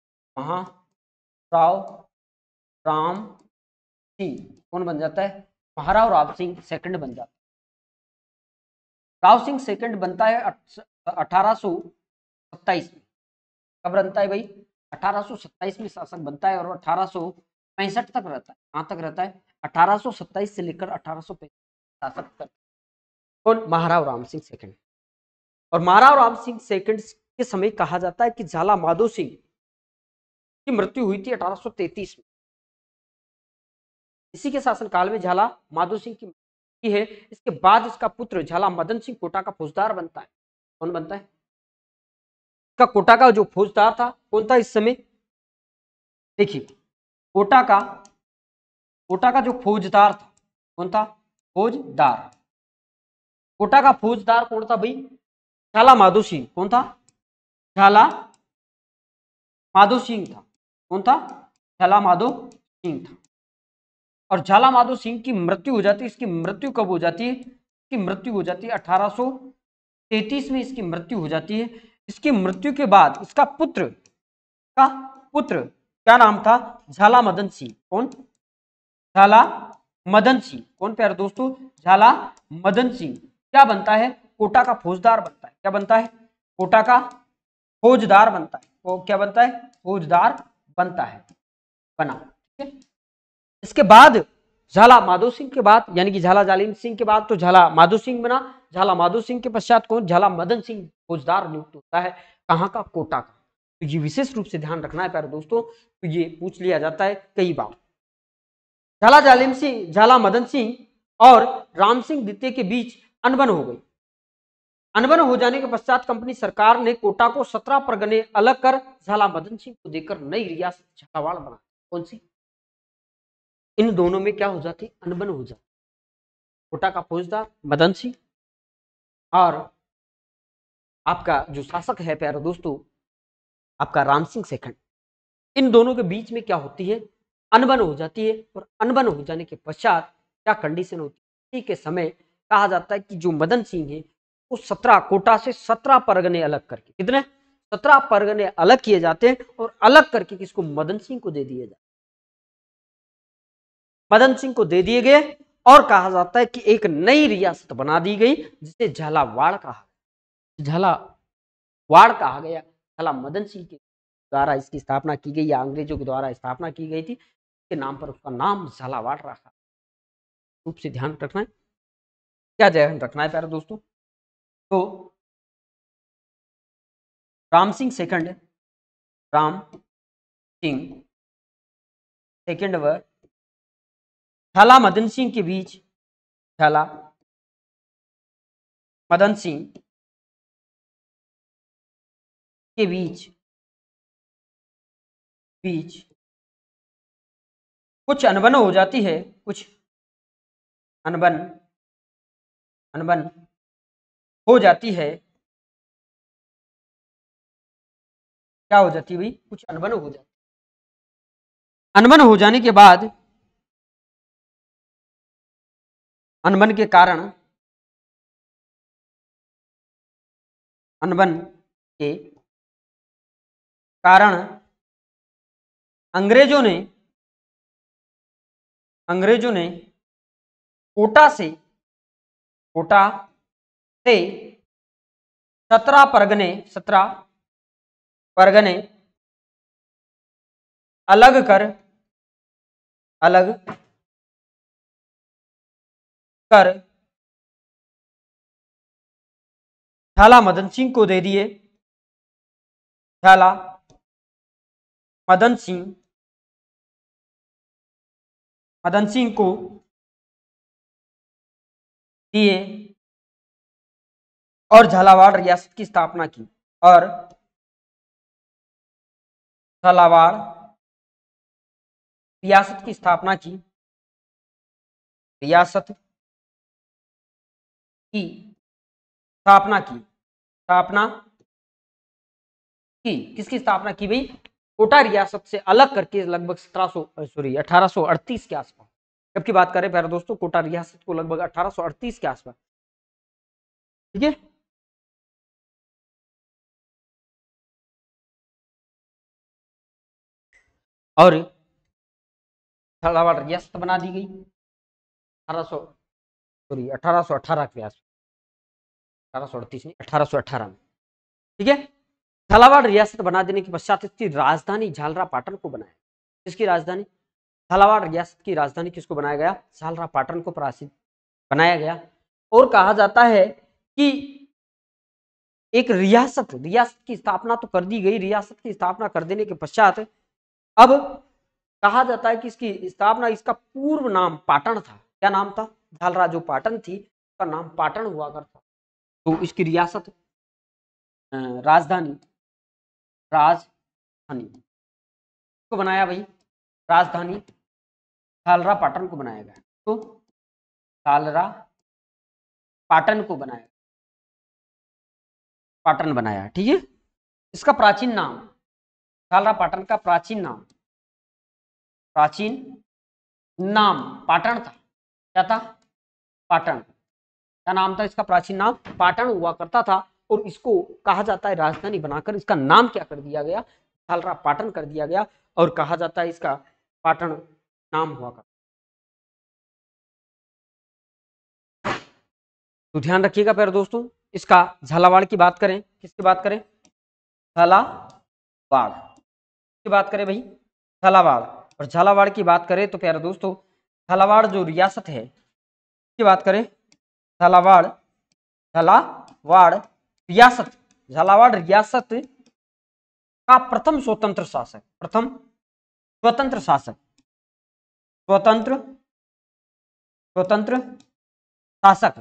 महाराव राम सिंह। कौन बन जाता है? महाराव राम सिंह सेकंड बन जाता है। राव सिंह सेकंड बनता है अठारह सौ सत्ताईस में। कब बनता है भाई? अठारह सौ सत्ताईस में शासक बनता है और अठारह सौ पैंसठ तक रहता है। कहाँ तक रहता है? अठारह सौ सत्ताईस से लेकर अठारह सौ पैंसठ शासक तक। कौन? महाराव राम सिंह सेकंड। और महाराव राम सिंह सेकंड के समय कहा जाता है कि झाला माधो सिंह की मृत्यु हुई थी अठारह सौ तैंतीस में। इसी के शासनकाल में झाला माधो सिंह की मृत्यु है। इसके बाद इसका पुत्र झाला मदन सिंह कोटा का फौजदार बनता है। कौन बनता है? का कोटा का जो फौजदार था कौन था इस समय? देखिए, कोटा का कोटा का जो फौजदार था कौन था? फौजदार। कोटा का फौजदार कौन था भाई? झाला माधो सिंह। कौन था? झाला माधो सिंह था। कौन था? झाला माधो सिंह था। और झाला माधो सिंह की मृत्यु हो जाती है। इसकी मृत्यु कब हो जाती है? इसकी मृत्यु हो जाती है अठारह सौ तैतीस में इसकी मृत्यु हो जाती है। इसकी मृत्यु के बाद इसका पुत्र का पुत्र क्या नाम था? झाला मदन सिंह। कौन? झाला मदन सिंह। कौन प्यारे दोस्तों? झाला मदन सिंह क्या बनता है? कोटा का फौजदार बनता है। क्या बनता है? कोटा का फौजदार बनता है। वो क्या बनता है? फौजदार बनता है, बना। ठीक है। इसके बाद झाला माधो सिंह के बाद, यानी कि झाला जालिम सिंह के बाद तो झाला माधो सिंह बना। झाला माधो सिंह के पश्चात कौन? झाला मदन सिंह फौजदार नियुक्त होता है। कहां का? कोटा का। तो ये विशेष रूप से ध्यान रखना है प्यारे दोस्तों, तो ये पूछ लिया जाता है कई बार। झाला जालिम सिंह, झाला मदन सिंह और राम सिंह द्वितीय के बीच अनबन हो गई। अनबन हो जाने के पश्चात कंपनी सरकार ने कोटा को सत्रह परगने अलग कर झाला मदन सिंह को देकर नई रियासत झालावाड़ बना। कौन सी? इन दोनों में क्या हो जाती? अनबन हो जाती। कोटा का फौजदार मदन सिंह और आपका जो शासक है प्यारे दोस्तों आपका राम सिंह सेकंड, इन दोनों के बीच में क्या होती है? अनबन हो जाती है। और अनबन हो जाने के पश्चात क्या कंडीशन होती है के समय कहा जाता है कि जो मदन सिंह है वो सत्रह कोटा से सत्रह परगने अलग करके, कितने? सत्रह परगने अलग किए जाते हैं और अलग करके किसको? मदन सिंह को दे दिए जाते। मदन सिंह को दे दिए गए और कहा जाता है कि एक नई रियासत बना दी गई जिसे झालावाड़ कहा। झालावाड़ कहा गया। झाला मदन सिंह के द्वारा इसकी स्थापना की गई या अंग्रेजों के द्वारा स्थापना की गई थी। इसके नाम पर उसका नाम झालावाड़ रखा। रूप से ध्यान रखना है। क्या ध्यान रखना है प्यारे दोस्तों? तो राम सिंह सेकंड, राम सिंह सेकंड व झाला मदन सिंह के बीच, झाला मदन सिंह के बीच बीच कुछ अनबन हो जाती है। कुछ अनबन अनबन हो जाती है। क्या हो जाती है भाई? कुछ अनबन हो जाती है। अनबन हो जाने के बाद, अनबन के कारण अनबन के कारण अंग्रेजों ने अंग्रेजों ने कोटा से कोटा से सत्रह परगने सत्रह परगने अलग कर अलग कर झाला मदन सिंह को दे दिए। झाला मदन सिंह मदन सिंह को दिए और झालावाड़ रियासत की स्थापना की। और झालावाड़ रियासत की स्थापना की। रियासत की स्थापना की स्थापना की किसकी स्थापना की भाई? कोटा रियासत से अलग करके लगभग सत्रह सौ सॉरी अठारह सौ अड़तीस के आसपास। कब की बात करें प्यारे दोस्तों? कोटा रियासत को लगभग अठारह सौ अड़तीस के आसपास। ठीक है। और झालावाड़ रियासत बना दी गई अठारह सौ सॉरी अठारह सौ अठारह के आसपास। अठारह सौ अड़तीस नहीं, अठारह सौ अठारह में। ठीक है। झालावाड़ रियासत बना देने के पश्चात इसकी राजधानी झालरापाटन को बनाया। किसकी राजधानी? झालावाड़ रियासत की राजधानी किसको बनाया गया? झालरापाटन को प्रासिद्ध बनाया गया। और कहा जाता है कि एक रियासत रियासत की स्थापना तो कर दी गई। रियासत की स्थापना कर देने के पश्चात अब कहा जाता है कि इसकी स्थापना, इसका पूर्व नाम पाटन था। क्या नाम था? झालरा जो पाटन थी उसका नाम पाटन हुआ करता। तो इसकी रियासत राजधानी राजधानी को बनाया भाई, राजधानी झालरा पाटन को बनाया गया। तो झालरा पाटन को बनाया पाटन बनाया। ठीक है, इसका प्राचीन नाम, झालरा पाटन का प्राचीन नाम, प्राचीन नाम पाटन था। क्या था? पाटन। क्या नाम था इसका? प्राचीन नाम पाटन हुआ करता था। और इसको कहा जाता है राजधानी बनाकर इसका नाम क्या कर दिया गया? झालरा पाटन कर दिया गया। और कहा जाता है इसका पाटन नाम हुआ करता। तो ध्यान रखिएगा प्यारे दोस्तों, इसका झालावाड़ की बात करें, किसकी बात करें? झालावाड़ की बात करें भाई, झालावाड़। और झालावाड़ की बात करें तो प्यारे दोस्तों, झालावाड़ जो रियासत है की बात करें, झालावाड़, झालावाड़ रियासत, झालावाड़ रियासत का प्रथम स्वतंत्र शासक, प्रथम स्वतंत्र शासक, स्वतंत्र स्वतंत्र शासक,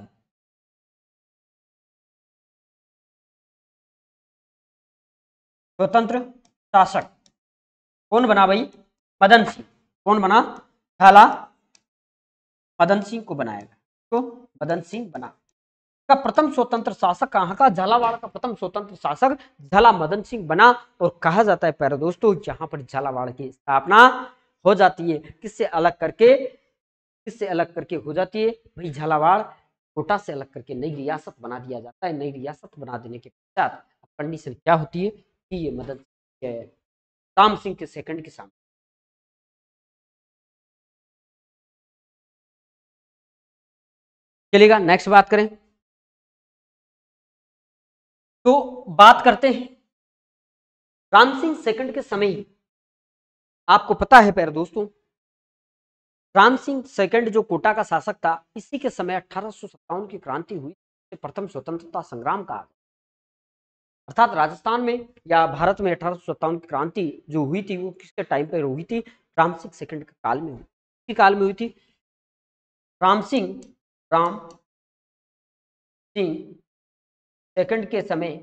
स्वतंत्र शासक कौन बना भाई? मदन सिंह। कौन बना? झाला मदन सिंह को बनाया गया, तो मदन सिंह बना का प्रथम स्वतंत्र शासक। कहाँ का? झालावाड़ का प्रथम स्वतंत्र शासक झाला मदन सिंह बना। और कहा जाता है प्यारे दोस्तों, यहाँ पर झालावाड़ की स्थापना हो जाती है किससे अलग करके? किससे अलग करके हो जाती है भाई? झालावाड़ कोटा से अलग करके नई रियासत बना दिया जाता है। नई रियासत बना देने के पश्चात कंडीशन क्या होती है कि ये मदन राम सिंह के सेकंड के सामने। चलिएगा नेक्स्ट बात करें, तो बात करते हैं राम सिंह सेकंड के समय ही। आपको पता है प्यारे दोस्तों, राम सिंह सेकंड जो कोटा का शासक था, इसी के समय अठारह सौ सत्तावन की क्रांति हुई, प्रथम स्वतंत्रता संग्राम का। अर्थात राजस्थान में या भारत में अठारह सौ सत्तावन की क्रांति जो हुई थी वो किसके टाइम पर हुई थी? राम सिंह सेकंड के काल में हुई। किसके काल में हुई थी? राम सिंह राम सिंह सेकंड के समय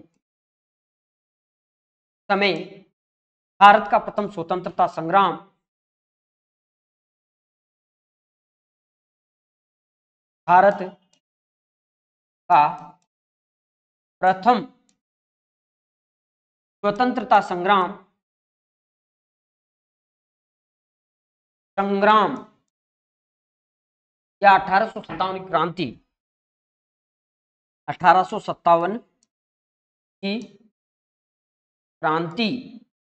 समय भारत का प्रथम स्वतंत्रता संग्राम भारत का प्रथम स्वतंत्रता संग्राम संग्राम या अठारह सौ सत्तावन की क्रांति, अठारह सौ सत्तावन की क्रांति,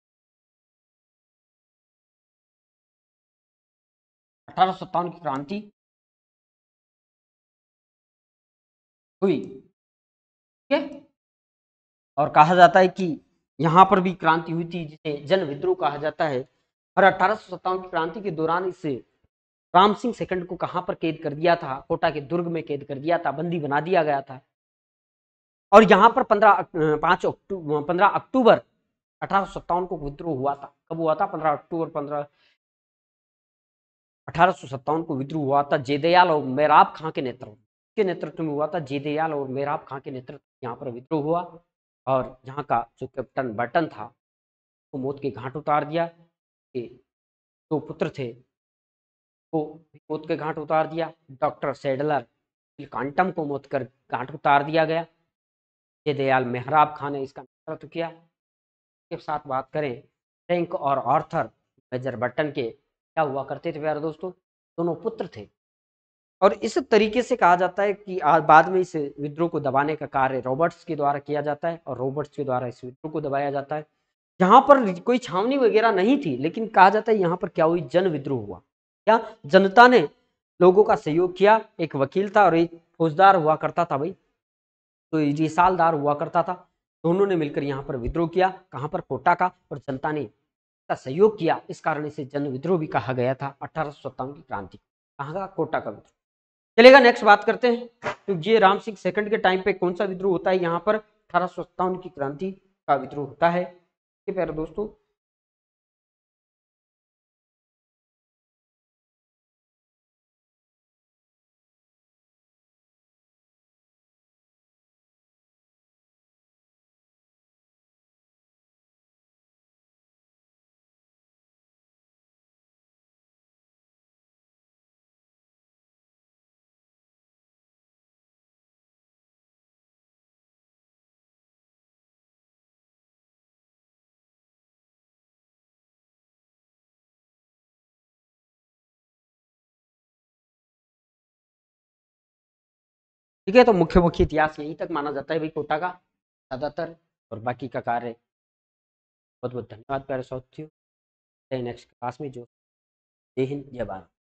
अठारह सौ सत्तावन की क्रांति हुई। ठीक है, और कहा जाता है कि यहां पर भी क्रांति हुई थी जिसे जन विद्रोह कहा जाता है। और अठारह सौ सत्तावन की क्रांति के दौरान इसे राम सिंह सेकंड को कहां पर कैद कर दिया था? कोटा के दुर्ग में कैद कर दिया था, बंदी बना दिया गया था। और यहाँ पर पंद्रह पांच अक्टूबर पंद्रह अक्टूबर अठारह सौ सत्तावन को विद्रोह हुआ था। कब हुआ था? पंद्रह अक्टूबर पंद्रह अठारह सौ सत्तावन को विद्रोह हुआ था। जेदयाल और मेराब खां के नेतृत्व के नेतृत्व में हुआ था। जेदयाल और मेराब खां के नेतृत्व यहाँ पर विद्रोह हुआ। और यहाँ का जो कैप्टन बर्टन था वो मौत के घाट उतार दिया। के दो पुत्र थे को मौत के घाट उतार दिया। डॉक्टर सेडलर कांटम को मौत कर घाट उतार दिया गया। जेदयाल मेहराब खां ने इसका नेतृत्व किया। के साथ बात करें फ्रैंक और आर्थर मेजर बर्टन के, क्या हुआ करते थे प्यारे दोस्तों? दोनों पुत्र थे। और इस तरीके से कहा जाता है कि आज बाद में इस विद्रोह को दबाने का कार्य रॉबर्ट्स के द्वारा किया जाता है और रॉबर्ट्स के द्वारा इस विद्रोह को दबाया जाता है। यहाँ पर कोई छावनी वगैरह नहीं थी, लेकिन कहा जाता है यहाँ पर क्या हुई? जन विद्रोह हुआ। क्या? जनता ने लोगों का सहयोग किया। एक वकील था और एक फौजदार हुआ करता था भाई, तो ये सालदार हुआ करता था। दोनों ने मिलकर यहाँ पर विद्रोह किया। कहाँ पर? कोटा का। और जनता ने का सहयोग किया, इस कारण इसे जन विद्रोह भी कहा गया था। अठारह सौ सत्तावन की क्रांति, कहाँ का? कोटा का विद्रोह। चलेगा नेक्स्ट बात करते हैं, तो ये राम सिंह सेकंड के टाइम पे कौन सा विद्रोह होता है? यहाँ पर अठारह सौ सत्तावन की क्रांति का विद्रोह होता है। प्यारे दोस्तों, ठीक है, तो मुख्य मुख्य इतिहास यहीं तक माना जाता है भाई कोटा का ज्यादातर, और बाकी का कार्य। बहुत बहुत धन्यवाद प्यारे साथियों, नेक्स्ट क्लास में जो। जय हिंद जय भारत।